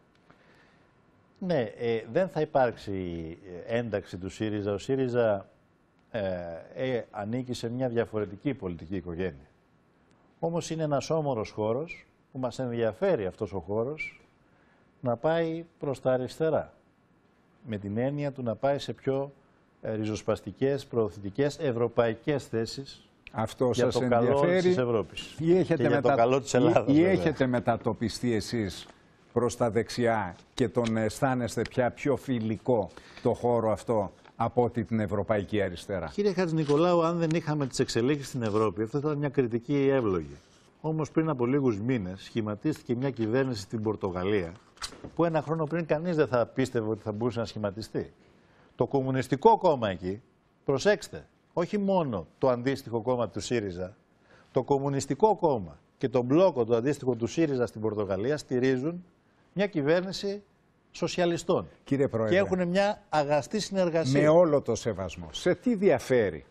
Ναι, ε, δεν θα υπάρξει ένταξη του ΣΥΡΙΖΑ. Ο ΣΥΡΙΖΑ ε, ε, ανήκει σε μια διαφορετική πολιτική οικογένεια. Όμως είναι ένας όμορος χώρος που μας ενδιαφέρει αυτός ο χώρος να πάει προς τα αριστερά. Με την έννοια του να πάει σε πιο ε, ριζοσπαστικές, προωθητικές, ευρωπαϊκές θέσεις. Αυτό για σας το καλό ενδιαφέρει της Ευρώπης ή έχετε, και για μετα... το καλό της Ελλάδας, ή, ή έχετε μετατοπιστεί εσείς προς τα δεξιά και τον αισθάνεστε πια πιο φιλικό το χώρο αυτό από ότι την ευρωπαϊκή αριστερά? Κύριε Χατζηνικολάου, αν δεν είχαμε τις εξελίξεις στην Ευρώπη, αυτό θα ήταν μια κριτική εύλογη. Όμως πριν από λίγους μήνες σχηματίστηκε μια κυβέρνηση στην Πορτογαλία που ένα χρόνο πριν κανείς δεν θα πίστευε ότι θα μπορούσε να σχηματιστεί. Το Κομμουνιστικό Κόμμα εκεί, προσέξτε, όχι μόνο το αντίστοιχο κόμμα του ΣΥΡΙΖΑ, το Κομμουνιστικό Κόμμα και το μπλόκο το αντίστοιχο του ΣΥΡΙΖΑ στην Πορτογαλία στηρίζουν μια κυβέρνηση σοσιαλιστών. Κύριε Πρόεδρε, και έχουν μια αγαστή συνεργασία. Με όλο το σεβασμό, σε τι διαφέρει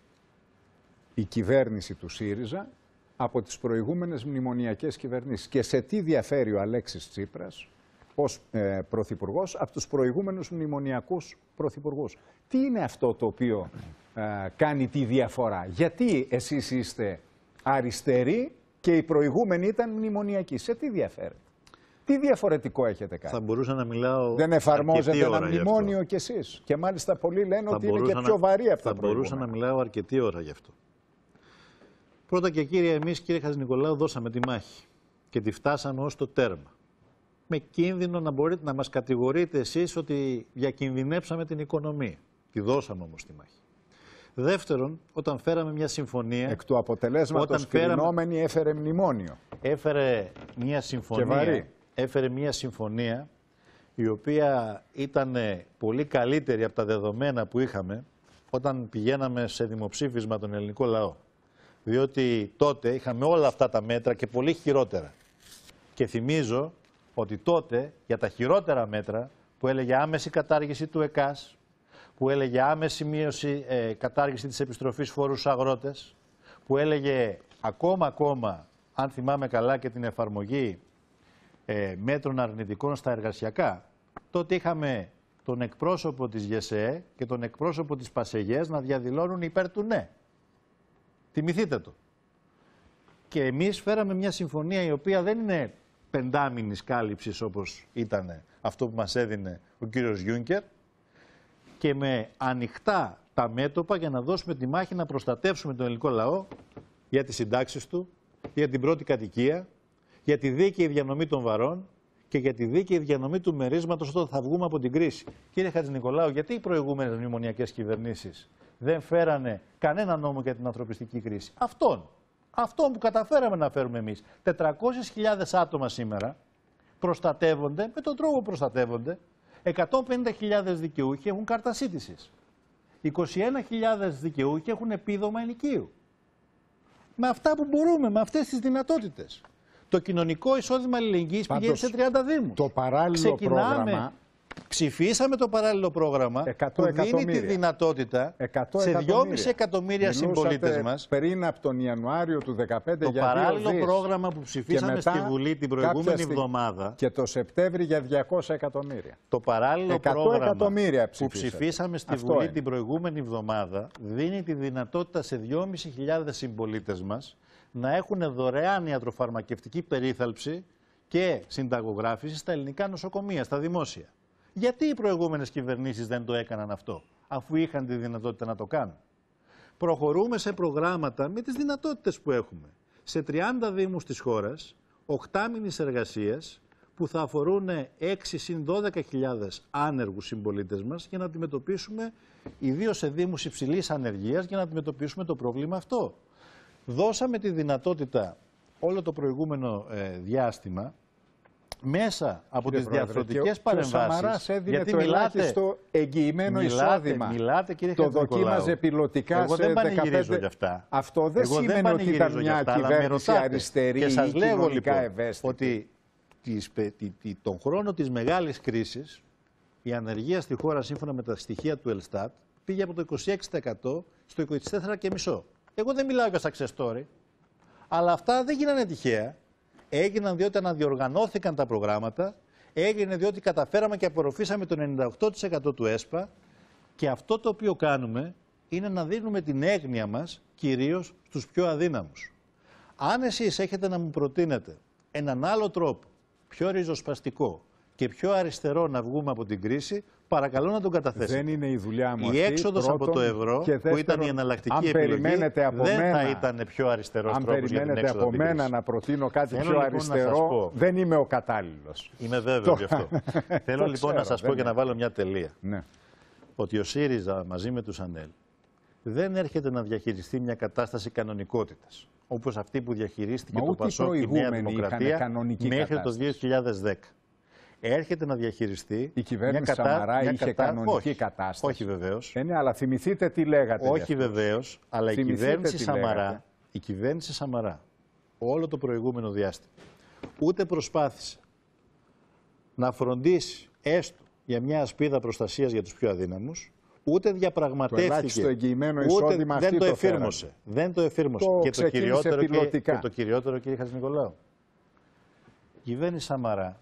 η κυβέρνηση του ΣΥΡΙΖΑ από τις προηγούμενες μνημονιακές κυβερνήσεις και σε τι διαφέρει ο Αλέξης Τσίπρας ως ε, πρωθυπουργός από τους προηγούμενους μνημονιακούς πρωθυπουργούς? Τι είναι αυτό το οποίο ε, κάνει τη διαφορά? Γιατί εσείς είστε αριστεροί και οι προηγούμενοι ήταν μνημονιακοί? Σε τι διαφέρει? Τι διαφορετικό έχετε κάνει? Θα μπορούσα να μιλάω. Δεν εφαρμόζετε ένα μνημόνιο κι εσείς? Και μάλιστα πολλοί λένε θα ότι είναι και πιο βαρύ από τα προηγούμενα. Θα μπορούσα να μιλάω αρκετή ώρα γι' αυτό. Πρώτα και κύριε, εμείς κύριε Χατζηνικολάου δώσαμε τη μάχη και τη φτάσαμε ως το τέρμα. Με κίνδυνο να μπορείτε να μας κατηγορείτε εσείς ότι διακινδυνεύσαμε την οικονομία. Τη δώσαμε όμως τη μάχη. Δεύτερον, όταν φέραμε μια συμφωνία... Εκ του αποτελέσματος κρινόμενη έφερε μνημόνιο. Έφερε μια συμφωνία, έφερε μια συμφωνία η οποία ήταν πολύ καλύτερη από τα δεδομένα που είχαμε όταν πηγαίναμε σε δημοψήφισμα τον ελληνικό λαό. Διότι τότε είχαμε όλα αυτά τα μέτρα και πολύ χειρότερα. Και θυμίζω ότι τότε για τα χειρότερα μέτρα που έλεγε άμεση κατάργηση του ΕΚΑΣ, που έλεγε άμεση μείωση, ε, κατάργηση της επιστροφής φόρου στους αγρότες, που έλεγε ακόμα ακόμα, αν θυμάμαι καλά, και την εφαρμογή ε, μέτρων αρνητικών στα εργασιακά, τότε είχαμε τον εκπρόσωπο της ΓΕΣΕΕ και τον εκπρόσωπο της ΠΑΣΕΓΕΣ να διαδηλώνουν υπέρ του ναι. Θυμηθείτε το. Και εμείς φέραμε μια συμφωνία η οποία δεν είναι πεντάμηνης κάλυψης όπως ήταν αυτό που μας έδινε ο κύριος Γιούνκερ, και με ανοιχτά τα μέτωπα για να δώσουμε τη μάχη να προστατεύσουμε τον ελληνικό λαό για τις συντάξεις του, για την πρώτη κατοικία, για τη δίκαιη διανομή των βαρών και για τη δίκαιη διανομή του μερίσματος όταν θα βγούμε από την κρίση. Κύριε Χατζηνικολάου, γιατί οι προηγούμενες μνημονιακές κυβερνήσεις δεν φέρανε κανένα νόμο για την ανθρωπιστική κρίση? Αυτόν. Αυτόν που καταφέραμε να φέρουμε εμείς. τετρακόσιες χιλιάδες άτομα σήμερα προστατεύονται με τον τρόπο που προστατεύονται. εκατόν πενήντα χιλιάδες δικαιούχοι έχουν κάρτα σύντησης. είκοσι ένα χιλιάδες δικαιούχοι έχουν επίδομα ενοικίου. Με αυτά που μπορούμε, με αυτές τις δυνατότητες. Το κοινωνικό εισόδημα αλληλεγγύης πηγαίνει σε τριάντα δήμους. Το παράλληλο Ξεκινάμε... πρόγραμμα Ψηφίσαμε το παράλληλο πρόγραμμα που δίνει τη δυνατότητα σε δυόμισι εκατομμύρια συμπολίτες μας. Πριν από τον Ιανουάριο του δύο χιλιάδες δεκαπέντε το για παράλληλο δύο πρόγραμμα που ψηφίσαμε στη Βουλή την προηγούμενη sti... εβδομάδα. Και το Σεπτέμβρη για διακόσια εκατομμύρια. Το παράλληλο πρόγραμμα που ψηφίσαμε στη Αυτό Βουλή είναι. την προηγούμενη εβδομάδα δίνει τη δυνατότητα σε δυόμισι χιλιάδες συμπολίτες μας να έχουν δωρεάν ιατροφαρμακευτική περίθαλψη και συνταγογράφηση στα ελληνικά νοσοκομεία, στα δημόσια. Γιατί οι προηγούμενες κυβερνήσεις δεν το έκαναν αυτό, αφού είχαν τη δυνατότητα να το κάνουν? Προχωρούμε σε προγράμματα με τις δυνατότητες που έχουμε. Σε τριάντα δήμους της χώρας, οκτάμηνης εργασίας, που θα αφορούν έξι συν δώδεκα χιλιάδες άνεργους συμπολίτες μας για να αντιμετωπίσουμε, ιδίως σε δήμους υψηλής ανεργίας, για να αντιμετωπίσουμε το πρόβλημα αυτό. Δώσαμε τη δυνατότητα όλο το προηγούμενο ε, διάστημα, μέσα από κύριε τις Πρόεδρε, διαρθρωτικές και παρεμβάσεις. Ο Σαμαράς έδινε γιατί το μιλάτε, ελάχιστο εγγυημένο μιλάτε, εισόδημα. Μιλάτε, κύριε το δοκίμαζε πιλωτικά Εγώ σε δεν πανηγυρίζω δεκαπέντε... για αυτά. Αυτό δεν Εγώ σημαίνει δεν ότι ήταν μια αυτά, κυβέρνηση αριστερή και σας ή λέγω, κοινωνικά λοιπόν, ευαίσθητη. ότι τις, τη, τη, τον χρόνο της μεγάλης κρίσης η ανεργία στη χώρα, σύμφωνα με τα στοιχεία του Ελστάτ, πήγε από το είκοσι έξι τοις εκατό στο είκοσι τέσσερα κόμμα πέντε τοις εκατό. Εγώ δεν μιλάω για success story, αλλά αυτά δεν γίνανε τυχαία. Έγιναν διότι αναδιοργανώθηκαν τα προγράμματα, έγινε διότι καταφέραμε και απορροφήσαμε το ενενήντα οκτώ τοις εκατό του ΕΣΠΑ, και αυτό το οποίο κάνουμε είναι να δίνουμε την έγνοια μας κυρίως στους πιο αδύναμους. Αν εσείς έχετε να μου προτείνετε έναν άλλο τρόπο, πιο ριζοσπαστικό και πιο αριστερό να βγούμε από την κρίση, παρακαλώ να τον καταθέσετε. Δεν είναι η δουλειά μου η αυτή. έξοδος Πρώτον, από το ευρώ, και δεύτερον, που ήταν η εναλλακτική αν επιλογή, από δεν μένα, θα ήταν πιο αριστερός αν τρόπος για την περιμένετε έξοδο από από την μένα κρίση. να προτείνω κάτι Θέλω, πιο λοιπόν, αριστερό, δεν είμαι ο κατάλληλος. Είμαι βέβαιο γι' αυτό. Θέλω λοιπόν ξέρω, να σας πω δεν και να βάλω μια τελεία. Ναι. Ότι ο ΣΥΡΙΖΑ μαζί με τους ΑΝΕΛ δεν έρχεται να διαχειριστεί μια κατάσταση κανονικότητας, όπως αυτή που διαχειρίστηκε Μα το ΠΑΣΟΚ και η Νέα Δημοκρατία μέχρι κατάσταση. το δύο χιλιάδες δέκα. Έρχεται να διαχειριστεί η κυβέρνηση μια κατα... Σαμαρά μια είχε κατα... κανονική όχι, κατάσταση. Όχι βεβαίως. Ε, ναι, αλλά θυμηθείτε τι λέγατε. Όχι βεβαίως, αλλά η κυβέρνηση, Σαμαρά, η κυβέρνηση Σαμαρά όλο το προηγούμενο διάστημα ούτε προσπάθησε να φροντίσει έστω για μια ασπίδα προστασίας για τους πιο αδύναμους, ούτε διαπραγματεύτηκε. Το ελάχιστο εγγυημένο εισόδημα, δεν το, το εφήρμοσε. Δεν το εφήρμοσε. Το και, το κυριότερο, και, και το κυριότερο, κύριε Χατζηνικολάου, η κυβέρνηση Σαμαρά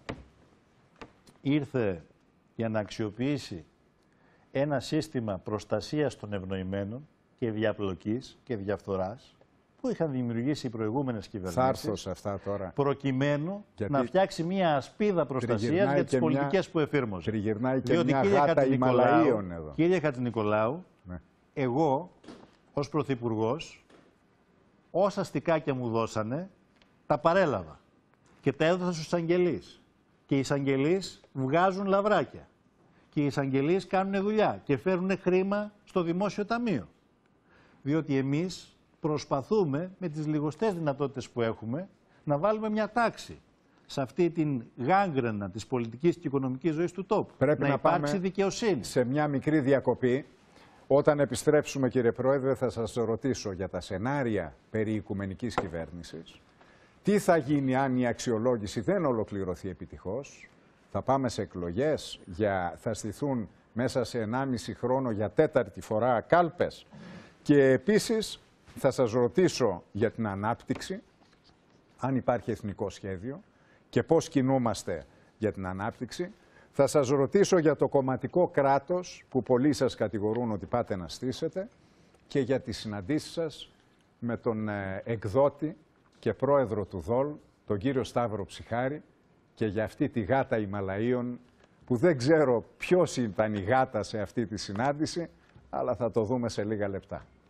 ήρθε για να αξιοποιήσει ένα σύστημα προστασίας των ευνοημένων και διαπλοκής και διαφθοράς που είχαν δημιουργήσει οι προηγούμενες κυβερνήσεις. Θα έρθω σε αυτά τώρα. Προκειμένου γιατί να φτιάξει μια ασπίδα προστασίας για τις πολιτικές μια... που εφήρμοσε. Τριγυρνάει και Διότι, μια κύριε γάτα Ιμαλαίων εδώ. Κύριε Χατζηνικολάου, ναι. εγώ ως Πρωθυπουργός, όσα αστικάκια μου δώσανε, τα παρέλαβα και τα έδωσα στους εισαγγελείς. Και οι εισαγγελείς βγάζουν λαβράκια. Και οι εισαγγελείς κάνουν δουλειά και φέρνουν χρήμα στο δημόσιο ταμείο. Διότι εμείς προσπαθούμε με τις λιγοστές δυνατότητες που έχουμε να βάλουμε μια τάξη σε αυτή την γάγκρενα της πολιτικής και οικονομικής ζωής του τόπου. Πρέπει να, να υπάρξει πάμε δικαιοσύνη. Σε μια μικρή διακοπή. Όταν επιστρέψουμε, κύριε Πρόεδρε, θα σας ρωτήσω για τα σενάρια περί οικουμενικής κυβέρνησης. Τι θα γίνει αν η αξιολόγηση δεν ολοκληρωθεί επιτυχώς? Θα πάμε σε εκλογές, για... θα στηθούν μέσα σε ενάμιση χρόνο για τέταρτη φορά κάλπες. Και επίσης θα σας ρωτήσω για την ανάπτυξη, αν υπάρχει εθνικό σχέδιο και πώς κινούμαστε για την ανάπτυξη. Θα σας ρωτήσω για το κομματικό κράτος που πολλοί σας κατηγορούν ότι πάτε να στήσετε και για τις συναντήσεις σας με τον εκδότη και πρόεδρο του ΔΟΛ, τον κύριο Σταύρο Ψιχάρη, και για αυτή τη γάτα Ιμαλαίων που δεν ξέρω ποιος ήταν η γάτα σε αυτή τη συνάντηση, αλλά θα το δούμε σε λίγα λεπτά.